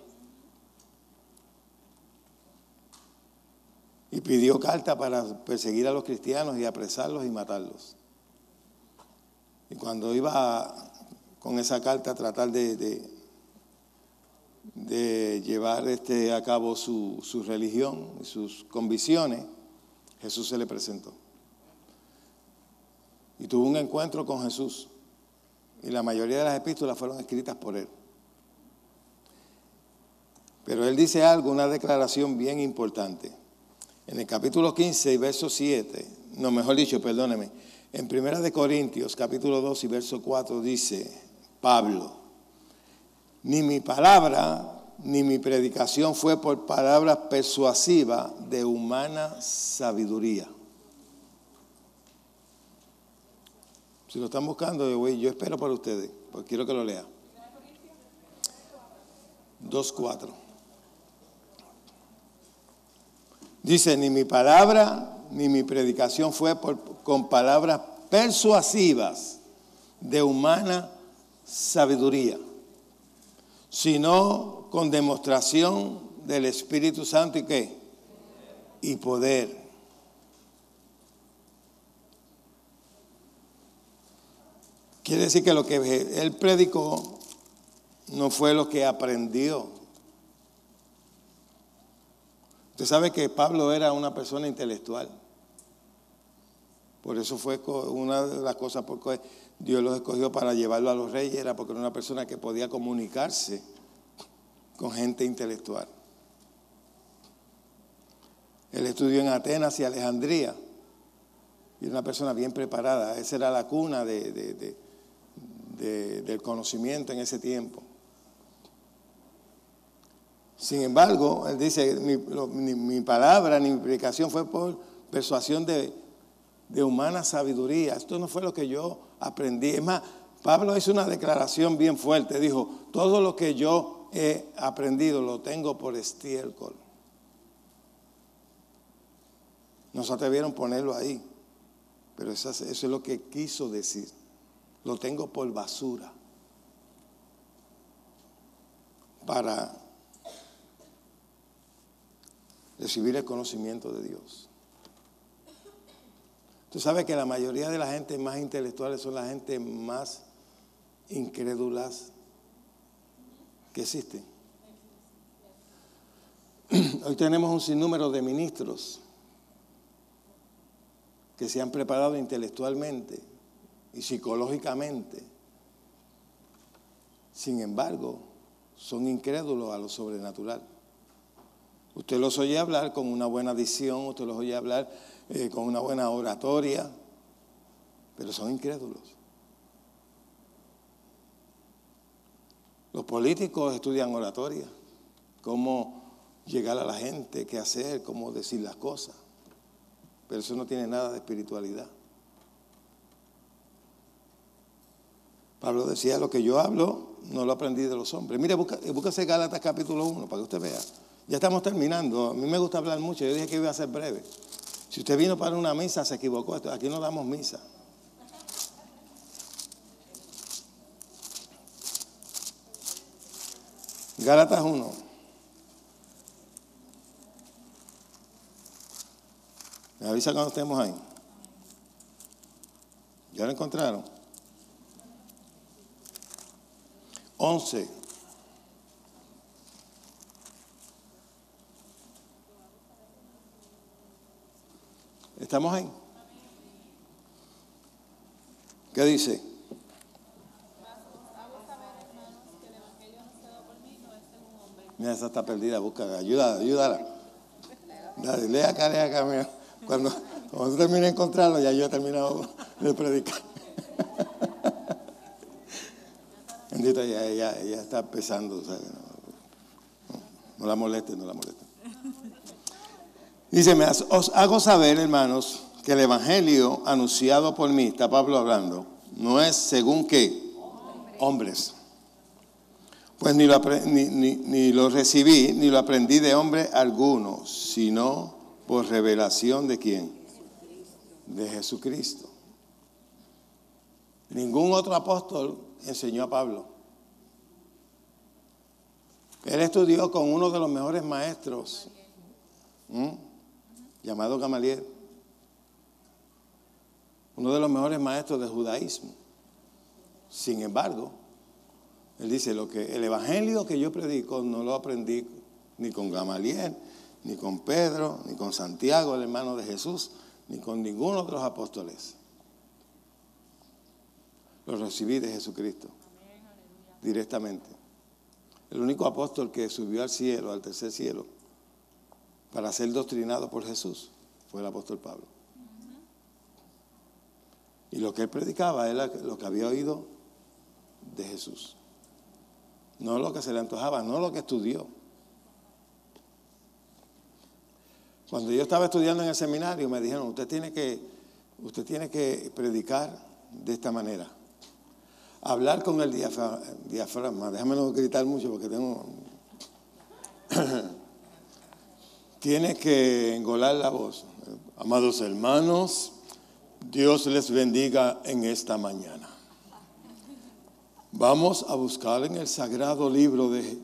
Speaker 1: Y pidió carta para perseguir a los cristianos y apresarlos y matarlos. Y cuando iba con esa carta a tratar de llevar a cabo su religión y sus convicciones, Jesús se le presentó. Y tuvo un encuentro con Jesús. Y la mayoría de las epístolas fueron escritas por él. Pero él dice algo, una declaración bien importante. En el capítulo 15 y verso 7, no, mejor dicho, perdóneme, en 1 Corintios, capítulo 2 y verso 4 dice Pablo: ni mi palabra ni mi predicación fue por palabras persuasivas de humana sabiduría. Si lo están buscando, yo espero por ustedes, porque quiero que lo lean. 2:4. Dice, ni mi palabra ni mi predicación fue con palabras persuasivas de humana sabiduría, sino con demostración del Espíritu Santo y ¿qué? Y poder. Quiere decir que lo que él predicó no fue lo que aprendió. Usted sabe que Pablo era una persona intelectual. Por eso fue una de las cosas por que Dios lo escogió para llevarlo a los reyes, era porque era una persona que podía comunicarse con gente intelectual. Él estudió en Atenas y Alejandría y era una persona bien preparada. Esa era la cuna del conocimiento en ese tiempo. Sin embargo, él dice, mi palabra ni mi predicación fue por persuasión de de humana sabiduría. Esto no fue lo que yo aprendí. Es más, Pablo hizo una declaración bien fuerte. Dijo, todo lo que yo he aprendido lo tengo por estiércol. No se atrevieron a ponerlo ahí, pero eso es lo que quiso decir. Lo tengo por basura para recibir el conocimiento de Dios. Tú sabes que la mayoría de la gente más intelectuales son la gente más incrédulas que existen. Hoy tenemos un sinnúmero de ministros que se han preparado intelectualmente y psicológicamente. Sin embargo, son incrédulos a lo sobrenatural. Usted los oye hablar con una buena dicción, usted los oye hablar con una buena oratoria, pero son incrédulos. Los políticos estudian oratoria, cómo llegar a la gente, qué hacer, cómo decir las cosas, pero eso no tiene nada de espiritualidad. Pablo decía, lo que yo hablo no lo aprendí de los hombres. Mire, búsquese Gálatas capítulo 1 para que usted vea. Ya estamos terminando. A mí me gusta hablar mucho. Yo dije que iba a ser breve. Si usted vino para una misa, se equivocó. Aquí no damos misa. Gálatas 1. Me avisa cuando estemos ahí. ¿Ya lo encontraron? 11. ¿Estamos ahí? ¿Qué dice? Mira, esa está perdida, busca, ayúdala. Dale, lea acá, mira. Cuando tú termines de encontrarlo, ya yo he terminado de predicar. Bendito, ya está empezando. O sea, no la moleste. Dice, os hago saber, hermanos, que el evangelio anunciado por mí, está Pablo hablando, no es según qué, hombres. Pues ni lo recibí, ni lo aprendí de hombre alguno, sino por revelación de ¿quién? De Jesucristo. Ningún otro apóstol enseñó a Pablo. Él estudió con uno de los mejores maestros, llamado Gamaliel, uno de los mejores maestros del judaísmo. Sin embargo, él dice, el evangelio que yo predico no lo aprendí ni con Gamaliel, ni con Pedro, ni con Santiago, el hermano de Jesús, ni con ninguno de los apóstoles. Lo recibí de Jesucristo, directamente. El único apóstol que subió al cielo, al tercer cielo, para ser doctrinado por Jesús, fue el apóstol Pablo. Y lo que él predicaba era lo que había oído de Jesús. No lo que se le antojaba, no lo que estudió. Cuando yo estaba estudiando en el seminario, me dijeron, usted tiene que predicar de esta manera. Hablar con el diafragma. Déjame no gritar mucho porque tengo... Tienes que engolar la voz. Amados hermanos, Dios les bendiga en esta mañana. Vamos a buscar en el sagrado libro de...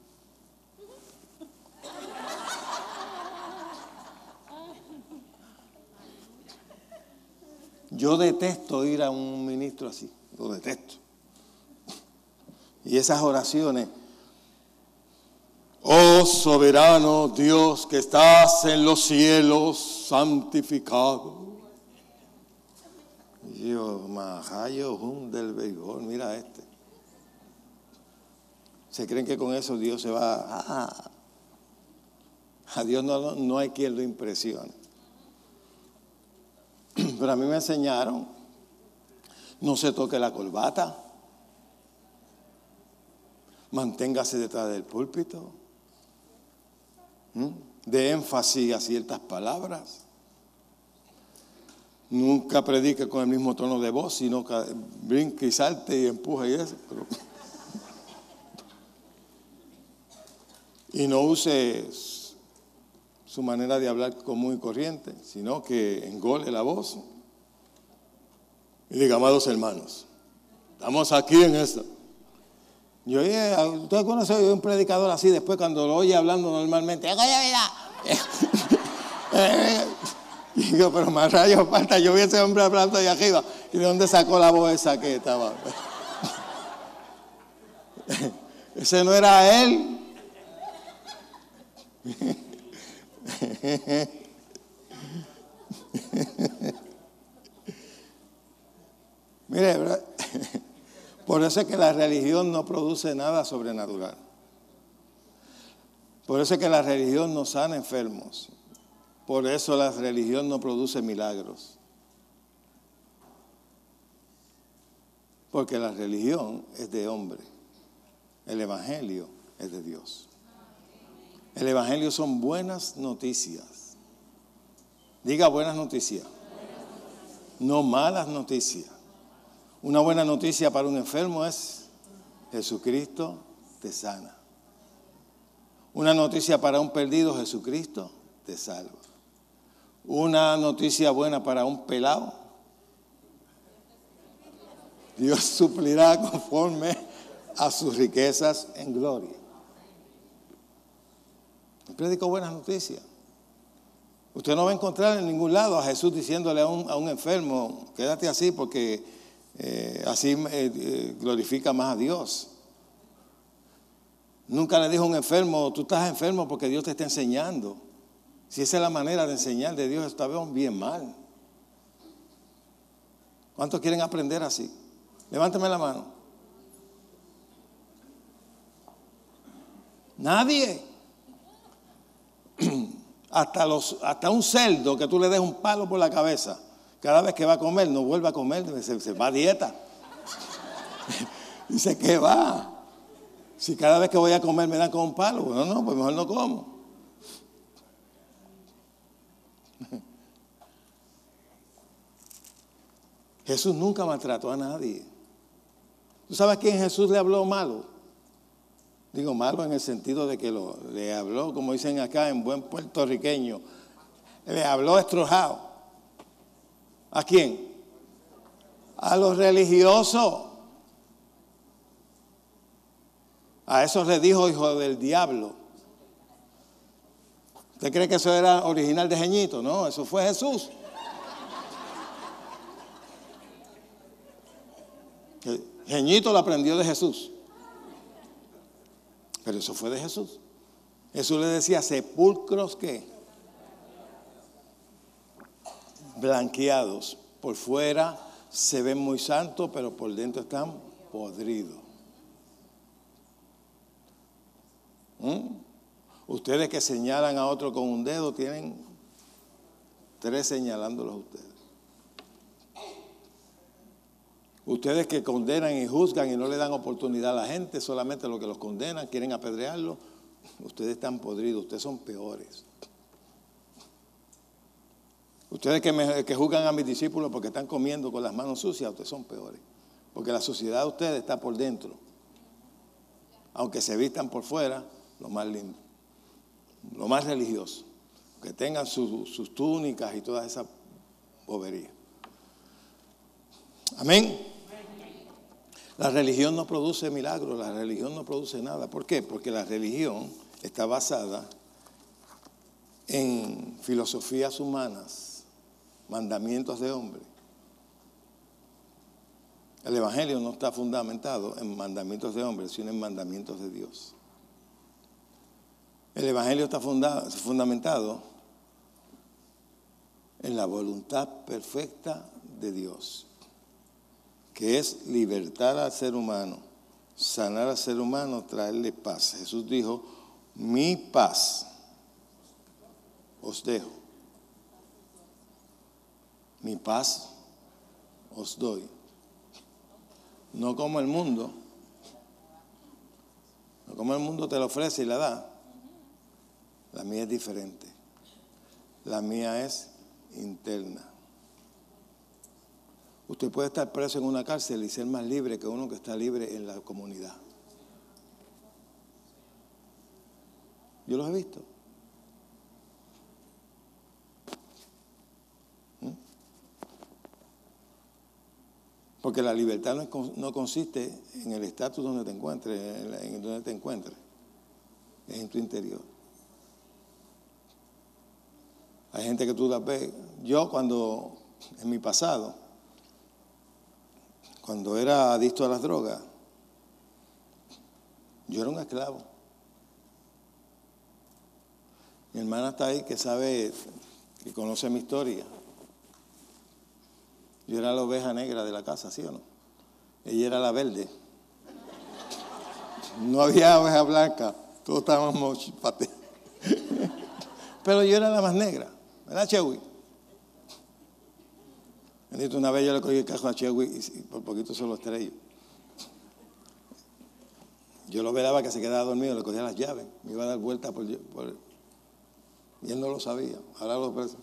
Speaker 1: Yo detesto ir a un ministro así, lo detesto. Y esas oraciones, oh soberano Dios que estás en los cielos, santificado. Yo, majayo, del béisbol, mira este. Se creen que con eso Dios se va a Dios no hay quien lo impresione. Pero a mí me enseñaron, no se toque la corbata, manténgase detrás del púlpito, de énfasis a ciertas palabras. Nunca predique con el mismo tono de voz, sino que brinque y salte y empuje y eso. Y no use su manera de hablar común y corriente, sino que engole la voz y diga: amados hermanos, estamos aquí en esto. ¿Usted conoce a un predicador así después cuando lo oye hablando normalmente? Y digo, pero más rayos falta, yo vi a ese hombre hablando ahí arriba. ¿Y de dónde sacó la voz esa que estaba? Ese no era él. Mire, ¿verdad? Por eso es que la religión no produce nada sobrenatural. Por eso es que la religión no sana enfermos. Por eso la religión no produce milagros. Porque la religión es de hombre. El evangelio es de Dios. El evangelio son buenas noticias. Diga buenas noticias. No malas noticias. Una buena noticia para un enfermo es: Jesucristo te sana. Una noticia para un perdido: Jesucristo te salva. Una noticia buena para un pelado: Dios suplirá conforme a sus riquezas en gloria. Predico buenas noticias. Usted no va a encontrar en ningún lado a Jesús diciéndole a un enfermo: quédate así porque así glorifica más a Dios. Nunca le dijo a un enfermo: tú estás enfermo porque Dios te está enseñando. Si esa es la manera de enseñar de Dios, está bien mal. ¿Cuántos quieren aprender así? Levánteme la mano. Nadie. Hasta un cerdo que tú le des un palo por la cabeza, cada vez que va a comer, no vuelve a comer, se va a dieta. Dice: ¿qué va? Si cada vez que voy a comer me dan con un palo, bueno, no, pues mejor no como. Jesús nunca maltrató a nadie. ¿Tú sabes quién Jesús le habló malo? Digo malo en el sentido de que le habló, como dicen acá en buen puertorriqueño, le habló estrujado. ¿A quién? A los religiosos. A esos le dijo: hijo del diablo. ¿Usted cree que eso era original de Jeñito? No, eso fue Jesús. Jeñito lo aprendió de Jesús. Pero eso fue de Jesús. Jesús le decía: sepulcros ¿qué? Blanqueados. Por fuera se ven muy santos, pero por dentro están podridos. Ustedes que señalan a otro con un dedo tienen 3 señalándolos a ustedes. Ustedes que condenan y juzgan y no le dan oportunidad a la gente, solamente los que los condenan, quieren apedrearlo, ustedes están podridos, ustedes son peores. Ustedes que juzgan a mis discípulos porque están comiendo con las manos sucias, ustedes son peores. Porque la suciedad de ustedes está por dentro. Aunque se vistan por fuera, lo más lindo, lo más religioso. Que tengan sus túnicas y toda esa bobería. Amén. La religión no produce milagros, la religión no produce nada. ¿Por qué? Porque la religión está basada en filosofías humanas, mandamientos de hombre. El evangelio no está fundamentado en mandamientos de hombre, sino en mandamientos de Dios. El evangelio está fundamentado en la voluntad perfecta de Dios, que es libertar al ser humano, sanar al ser humano, traerle paz. Jesús dijo: mi paz os dejo, mi paz os doy. No como el mundo, no como el mundo te la ofrece y la da. La mía es diferente. La mía es interna. Usted puede estar preso en una cárcel y ser más libre que uno que está libre en la comunidad. Yo los he visto. Porque la libertad no consiste en el estatus donde te encuentres, en donde te encuentres. Es en tu interior. Hay gente que tú la ves. Yo en mi pasado, cuando era adicto a las drogas, yo era un esclavo. Mi hermana está ahí que sabe, que conoce mi historia. Yo era la oveja negra de la casa, ¿sí o no? Ella era la verde. No había oveja blanca, todos estábamos paté. Pero yo era la más negra, ¿verdad, Chewy? Una vez yo le cogí el cajo a Chewy y por poquito se lo estrelló. Yo lo velaba que se quedaba dormido, le cogía las llaves, me iba a dar vueltas y él no lo sabía, ahora lo preso.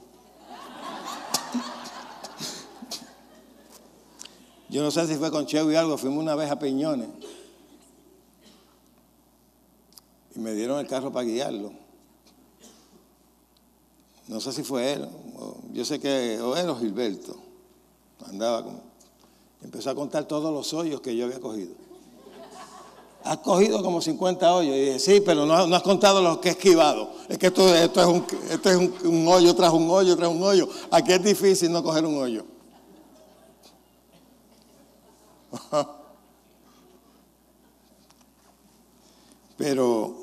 Speaker 1: Yo no sé si fue con Chewy y algo, fuimos una vez a Peñones y me dieron el carro para guiarlo. No sé si fue él, yo sé que o él o Gilberto. Empezó a contar todos los hoyos que yo había cogido. Has cogido como 50 hoyos. Y dije, sí, pero no has contado los que he esquivado. Es que esto es un hoyo tras un hoyo tras un hoyo. Aquí es difícil no coger un hoyo. Pero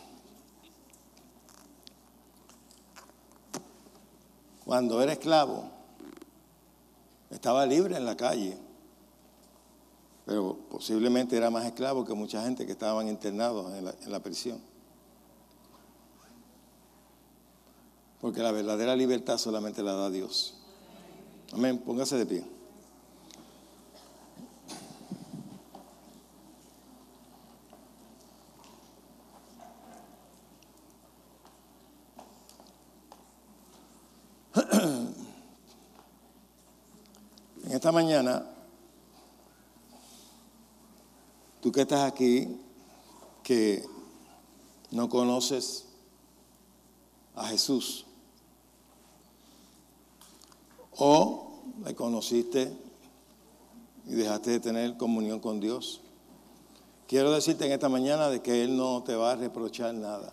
Speaker 1: cuando era esclavo, estaba libre en la calle, pero posiblemente era más esclavo que mucha gente que estaban internados en la prisión. Porque la verdadera libertad solamente la da Dios. Amén, póngase de pie. En esta mañana, tú que estás aquí, que no conoces a Jesús, o le conociste y dejaste de tener comunión con Dios, quiero decirte en esta mañana de que Él no te va a reprochar nada.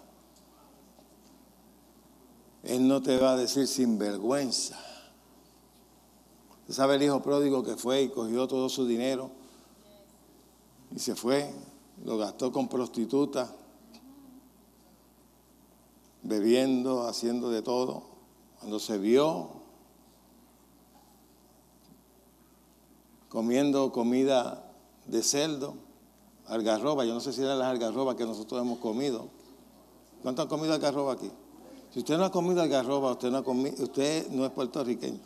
Speaker 1: Él no te va a decir sinvergüenza. Usted sabe el hijo pródigo que fue y cogió todo su dinero y se fue, lo gastó con prostitutas, bebiendo, haciendo de todo. Cuando se vio comiendo comida de cerdo, algarroba, yo no sé si eran las algarrobas que nosotros hemos comido. ¿Cuántos han comido algarroba aquí? Si usted no ha comido algarroba, usted no es puertorriqueño.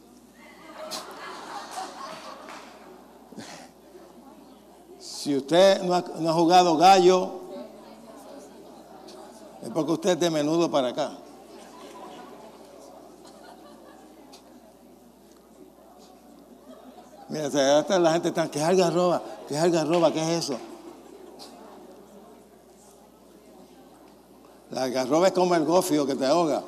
Speaker 1: Si usted no ha jugado gallo, es porque usted es de menudo para acá. Mira, hasta la gente está, ¿qué es algarroba? ¿Qué es algarroba? ¿Qué es eso? La algarroba es como el gofio que te ahoga.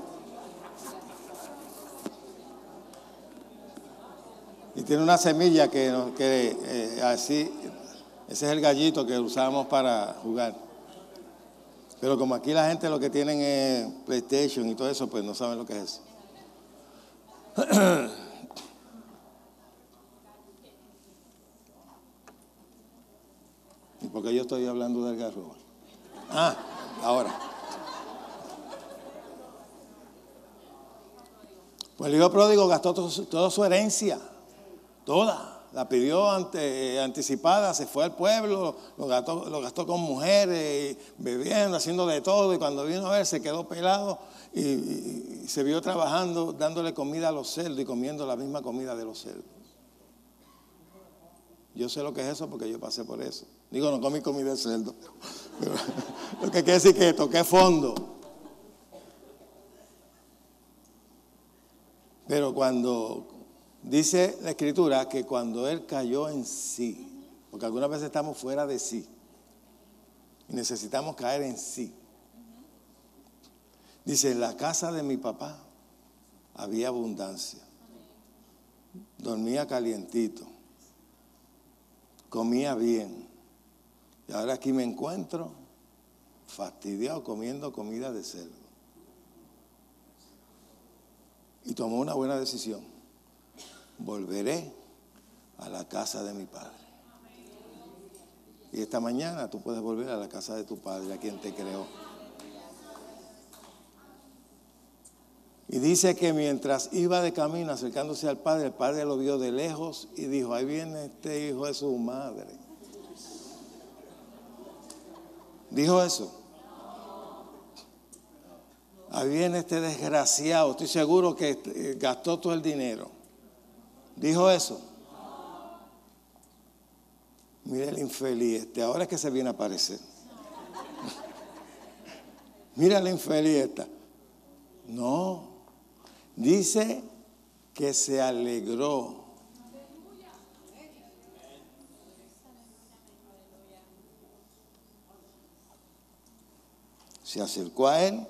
Speaker 1: Y tiene una semilla que así, ese es el gallito que usamos para jugar. Pero como aquí la gente lo que tienen es PlayStation y todo eso, pues no saben lo que es eso. ¿Y por qué yo estoy hablando de algarroba? Ahora. Pues el hijo pródigo gastó toda su herencia, toda, la pidió anticipada, se fue al pueblo, lo gastó con mujeres, bebiendo, haciendo de todo, y cuando vino a ver se quedó pelado y se vio trabajando, dándole comida a los cerdos y comiendo la misma comida de los cerdos. Yo sé lo que es eso porque yo pasé por eso. Digo, no comí comida de cerdo, pero lo que quiere decir que toqué fondo. Pero cuando Dice la Escritura que cuando él cayó en sí, porque algunas veces estamos fuera de sí y necesitamos caer en sí. Dice, en la casa de mi papá había abundancia. Dormía calientito. Comía bien. Y ahora aquí me encuentro fastidiado comiendo comida de cerdo. Y tomó una buena decisión. Volveré a la casa de mi padre. Y esta mañana tú puedes volver a la casa de tu padre, a quien te creó. Y dice que mientras iba de camino acercándose al padre, el padre lo vio de lejos y dijo, ahí viene este hijo de su madre. ¿Dijo eso? Ahí viene este desgraciado, estoy seguro que gastó todo el dinero. ¿Dijo eso? Mira el infeliz ahora es que se viene a aparecer. Mira el infeliz No, dice que se alegró. Se acercó a él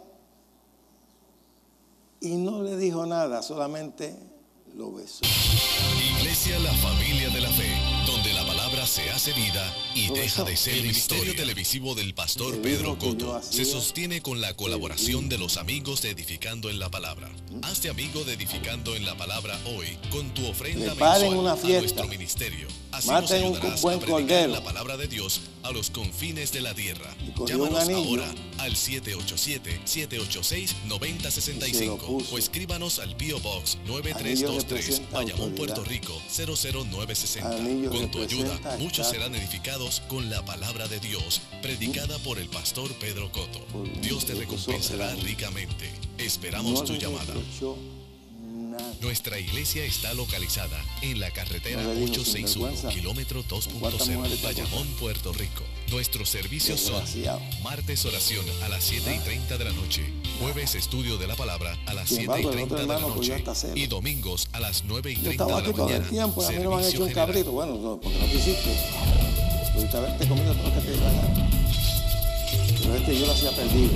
Speaker 1: y no le dijo nada, solamente lo besó.
Speaker 2: Iglesia La Familia de la Fe, donde la palabra se hace vida y deja de ser historia. El ministerio televisivo del pastor Pedro Cotto se sostiene con la colaboración de los amigos de Edificando en la Palabra. Hazte amigo de Edificando en la Palabra hoy con tu ofrenda mensual
Speaker 1: una fiesta,
Speaker 2: a nuestro ministerio. Así
Speaker 1: maten
Speaker 2: nos ayudarás
Speaker 1: un buen
Speaker 2: a predicar
Speaker 1: cordero,
Speaker 2: la palabra de Dios a los confines de la tierra.
Speaker 1: Llámanos
Speaker 2: ahora al 787-786-9065 o escríbanos al P.O. Box 9323, Bayamón, Puerto Rico 00960. Con tu ayuda, muchos serán edificados con la palabra de Dios, predicada por el pastor Pedro Cotto. Dios te recompensará ricamente. Esperamos tu llamada. Nuestra iglesia está localizada en la carretera 861, kilómetro 2.0, Bayamón, Puerto Rico. Nuestros servicios son martes oración a las 7:30 de la noche, jueves estudio de la palabra a las 7:30 de la noche y domingos a las 9:30 de la mañana.
Speaker 1: Tiempo, a mí no me han hecho un cabrito. Bueno, no, porque no quisiste. Pudiste haberte comido todo lo que te iba a dar. Pero yo lo hacía perdido.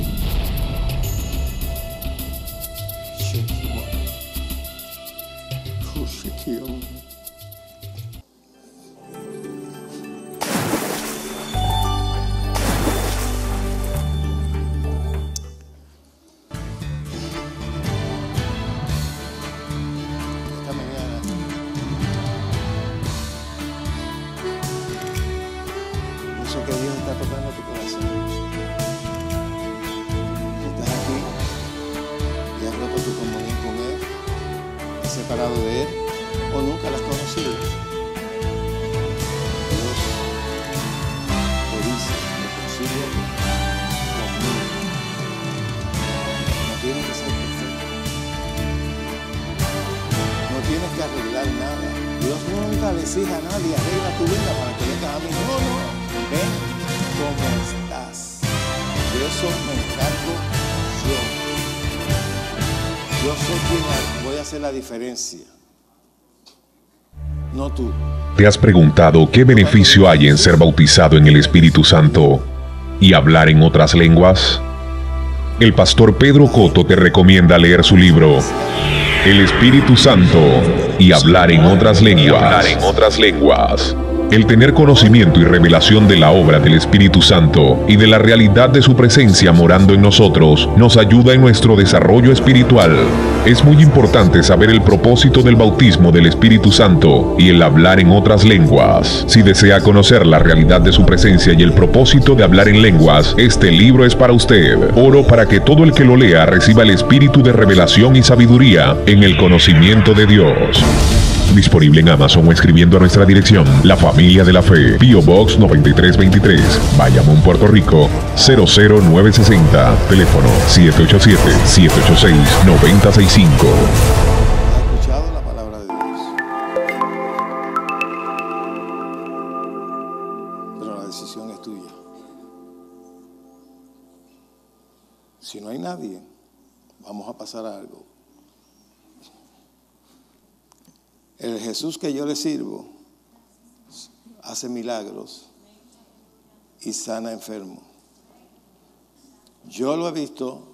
Speaker 1: Que Dios está tocando tu corazón. Si estás aquí y has roto tu comunión con Él, has separado de Él o nunca lo has conocido, Dios te dice, reconcilia conmigo. No tienes que ser perfecto. No tienes que arreglar nada. Dios nunca le exige a nadie, arregla tu vida para que vengas a mí. No. Ven cómo estás. De eso me encargo yo. Yo soy quien voy a hacer la diferencia. No tú.
Speaker 3: ¿Te has preguntado qué beneficio hay en ser bautizado en el Espíritu Santo y hablar en otras lenguas? El pastor Pedro Cotto te recomienda leer su libro El Espíritu Santo y hablar en otras lenguas. El tener conocimiento y revelación de la obra del Espíritu Santo y de la realidad de su presencia morando en nosotros nos ayuda en nuestro desarrollo espiritual. Es muy importante saber el propósito del bautismo del Espíritu Santo y el hablar en otras lenguas. Si desea conocer la realidad de su presencia y el propósito de hablar en lenguas, este libro es para usted. Oro para que todo el que lo lea reciba el espíritu de revelación y sabiduría en el conocimiento de Dios. Disponible en Amazon o escribiendo a nuestra dirección. La Familia de la Fe, P.O. Box 9323, Bayamón, Puerto Rico 00960. Teléfono 787-786-9065.
Speaker 1: ¿Has escuchado la palabra de Dios? Pero la decisión es tuya. Si no hay nadie, vamos a pasar a algo. El Jesús que yo le sirvo hace milagros y sana enfermos. Yo lo he visto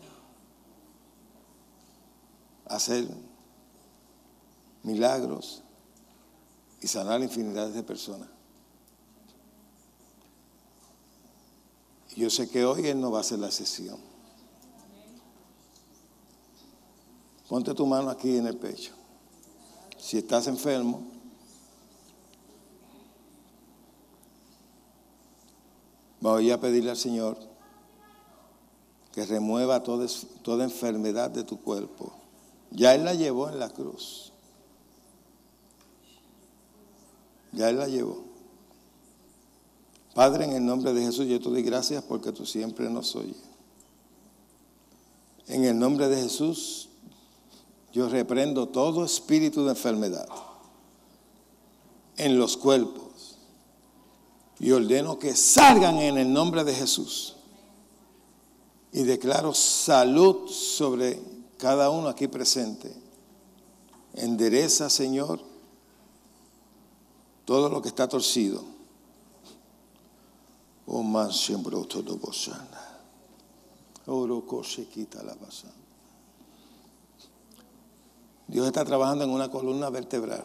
Speaker 1: hacer milagros y sanar infinidades de personas. Y yo sé que hoy Él no va a hacer la excepción. Ponte tu mano aquí en el pecho. Si estás enfermo, voy a pedirle al Señor que remueva toda enfermedad de tu cuerpo. Ya Él la llevó en la cruz. Ya Él la llevó. Padre, en el nombre de Jesús, yo te doy gracias porque tú siempre nos oyes. En el nombre de Jesús, yo reprendo todo espíritu de enfermedad en los cuerpos y ordeno que salgan en el nombre de Jesús. Y declaro salud sobre cada uno aquí presente. Endereza, Señor, todo lo que está torcido. Oh, más siempre todo bozana. Oro se quita la pasada. Dios está trabajando en una columna vertebral.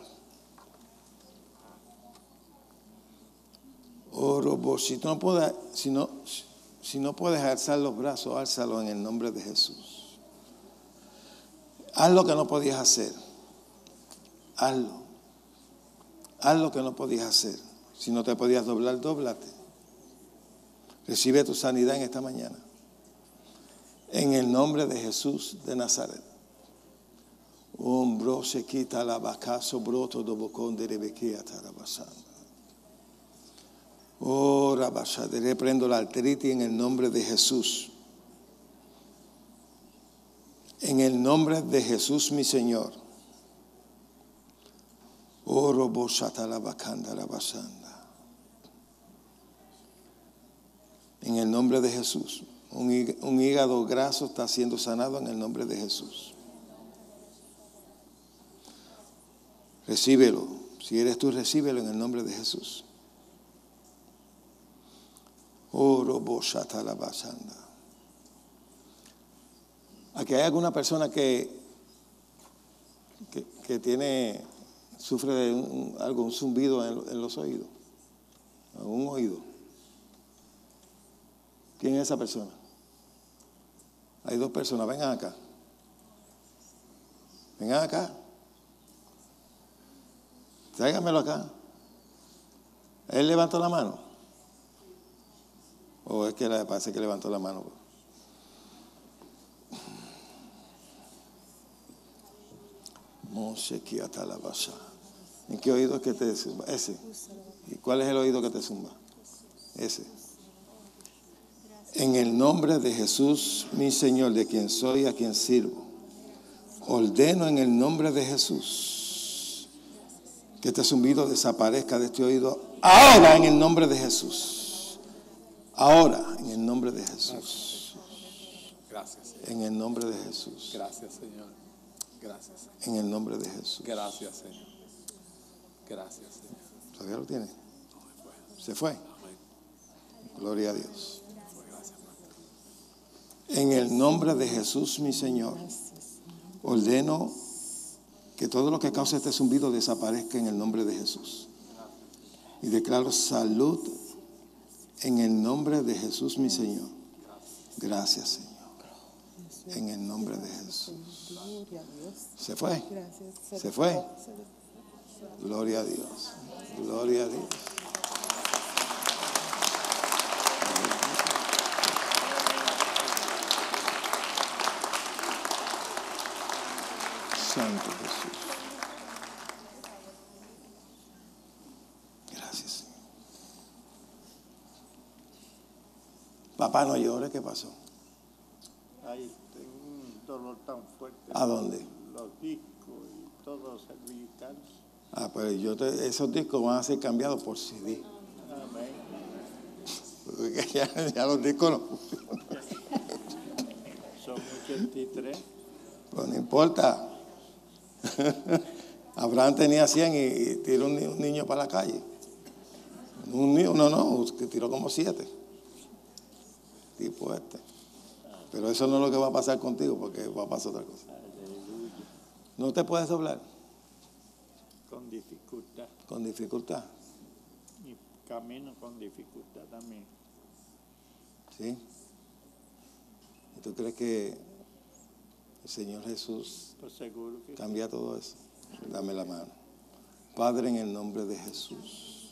Speaker 1: Oro, si no puedes alzar los brazos, álzalo en el nombre de Jesús. Haz lo que no podías hacer. Hazlo. Haz lo que no podías hacer. Si no te podías doblar, dóblate. Recibe tu sanidad en esta mañana. En el nombre de Jesús de Nazaret. Hombro se quita la vacazo broto do bocón de rebequea tarabasanda. Oh, rabasade, reprendo la artritis en el nombre de Jesús. En el nombre de Jesús, mi Señor. Oh, robosata la vacanda la basanda. En el nombre de Jesús. Un hígado graso está siendo sanado en el nombre de Jesús. Recíbelo. Si eres tú, recíbelo en el nombre de Jesús. Oro boshata la basanda. Aquí hay alguna persona que sufre de un zumbido en los oídos, en un oído. ¿Quién es esa persona? Hay dos personas. Vengan acá. Vengan acá. Tráigamelo acá. Él levantó la mano. O es que le parece que levantó la mano. ¿En qué oído es que te zumba? Ese. ¿Y cuál es el oído que te zumba? Ese. En el nombre de Jesús, mi Señor, de quien soy y a quien sirvo, ordeno en el nombre de Jesús que este zumbido desaparezca de este oído ahora en el nombre de Jesús. Ahora en el nombre de Jesús.
Speaker 4: Gracias, Señor.
Speaker 1: En el nombre de Jesús.
Speaker 4: Gracias, Señor. Gracias, Señor.
Speaker 1: En el nombre de Jesús.
Speaker 4: Gracias, Señor. Gracias, Señor.
Speaker 1: ¿Todavía lo tiene? ¿Se fue? Gloria a Dios. En el nombre de Jesús, mi Señor, ordeno que todo lo que cause este zumbido desaparezca en el nombre de Jesús. Y declaro salud en el nombre de Jesús, mi Señor. Gracias, Señor. En el nombre de Jesús. ¿Se fue? ¿Se fue? Gloria a Dios. Gloria a Dios. Santo Jesús. Gracias, Señor. Papá, no llore, ¿qué pasó?
Speaker 5: Ay, tengo un dolor tan fuerte.
Speaker 1: ¿A dónde?
Speaker 5: Los discos y todo cervical.
Speaker 1: Esos discos van a ser cambiados por CD.
Speaker 5: Amén.
Speaker 1: Porque ya los discos no.
Speaker 5: Son 83.
Speaker 1: Pero no importa. Abraham tenía 100 y tiró un niño para la calle. Un niño, no, que tiró como 7. Tipo este. Pero eso no es lo que va a pasar contigo, porque va a pasar otra cosa. No te puedes doblar.
Speaker 5: Con dificultad.
Speaker 1: Con dificultad.
Speaker 5: Y camino con dificultad también.
Speaker 1: ¿Sí? ¿Y tú crees que el Señor Jesús
Speaker 5: Pues seguro que
Speaker 1: cambia todo eso? Dame la mano. Padre, en el nombre de Jesús.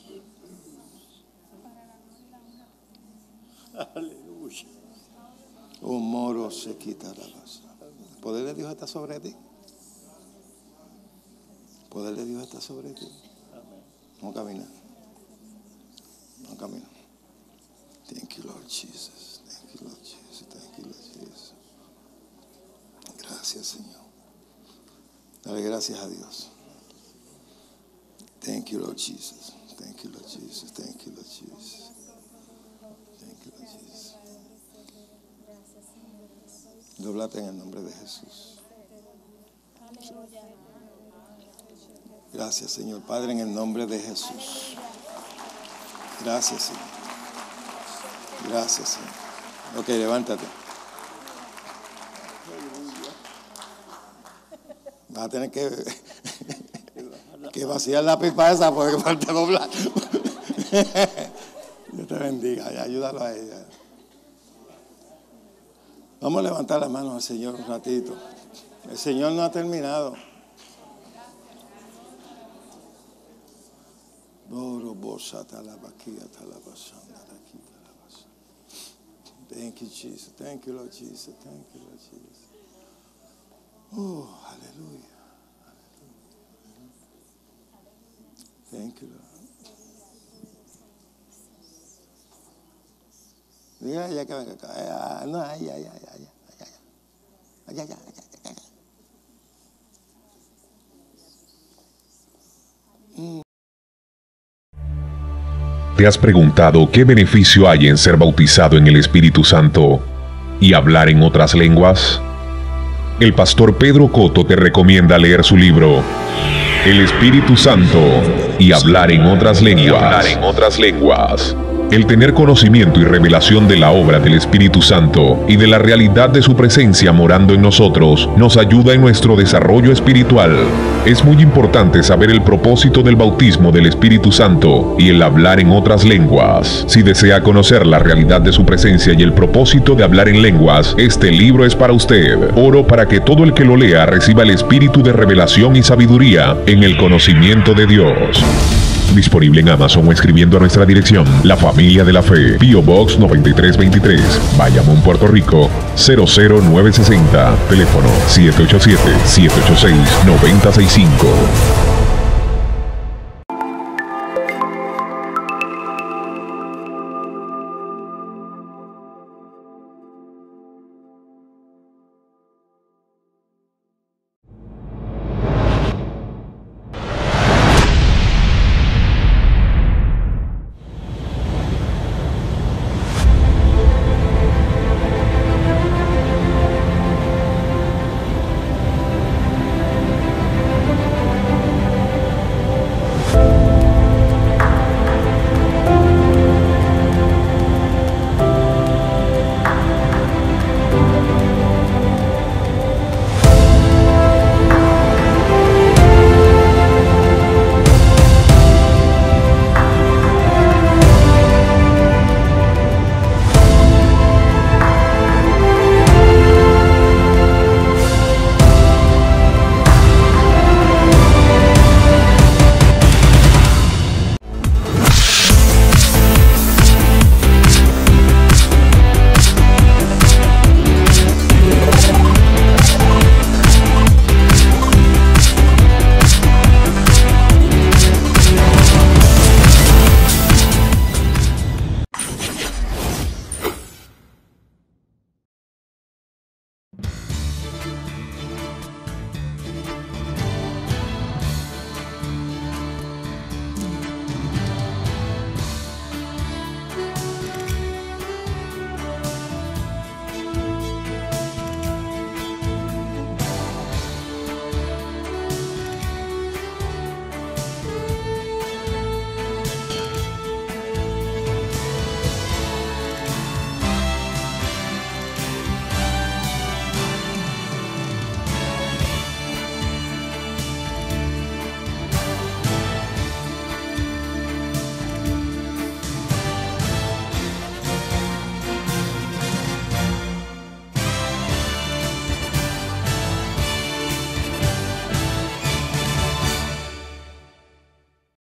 Speaker 5: aleluya.
Speaker 1: Un moro se quita la base. El poder de Dios está sobre ti. El poder de Dios está sobre ti. Vamos a caminar. Vamos a caminar. Thank you, Lord Jesus. Thank you, Lord Jesus. Thank you, Lord Jesus. Gracias, Señor. Dale gracias a Dios. Thank you, Lord Jesus. Thank you, Lord Jesus. Thank you, Lord Jesus. Thank you, Lord Jesus. Dóblate en el nombre de Jesús. Gracias, Señor. Padre, en el nombre de Jesús. Gracias, Señor. Gracias, Señor. Ok, levántate. Vas a tener que vaciar la pipa esa porque falta doblar. Dios te bendiga y ayúdalo a ella. Vamos a levantar las manos al Señor un ratito. El Señor no ha terminado. Thank you, Jesus. Thank you, Lord Jesus. Thank you, Lord Jesus. Oh, aleluya. Thank you, Lord. Diga ya que venga acá. No, ay.
Speaker 3: ¿Te has preguntado qué beneficio hay en ser bautizado en el Espíritu Santo y hablar en otras lenguas? El pastor Pedro Cotto te recomienda leer su libro El Espíritu Santo y hablar en otras lenguas. El tener conocimiento y revelación de la obra del Espíritu Santo y de la realidad de su presencia morando en nosotros nos ayuda en nuestro desarrollo espiritual. Es muy importante saber el propósito del bautismo del Espíritu Santo y el hablar en otras lenguas. Si desea conocer la realidad de su presencia y el propósito de hablar en lenguas, este libro es para usted. Oro para que todo el que lo lea reciba el espíritu de revelación y sabiduría en el conocimiento de Dios. Disponible en Amazon o escribiendo a nuestra dirección: La Familia de la Fe, P.O. Box 9323, Bayamón, Puerto Rico 00960. Teléfono 787-786-9065.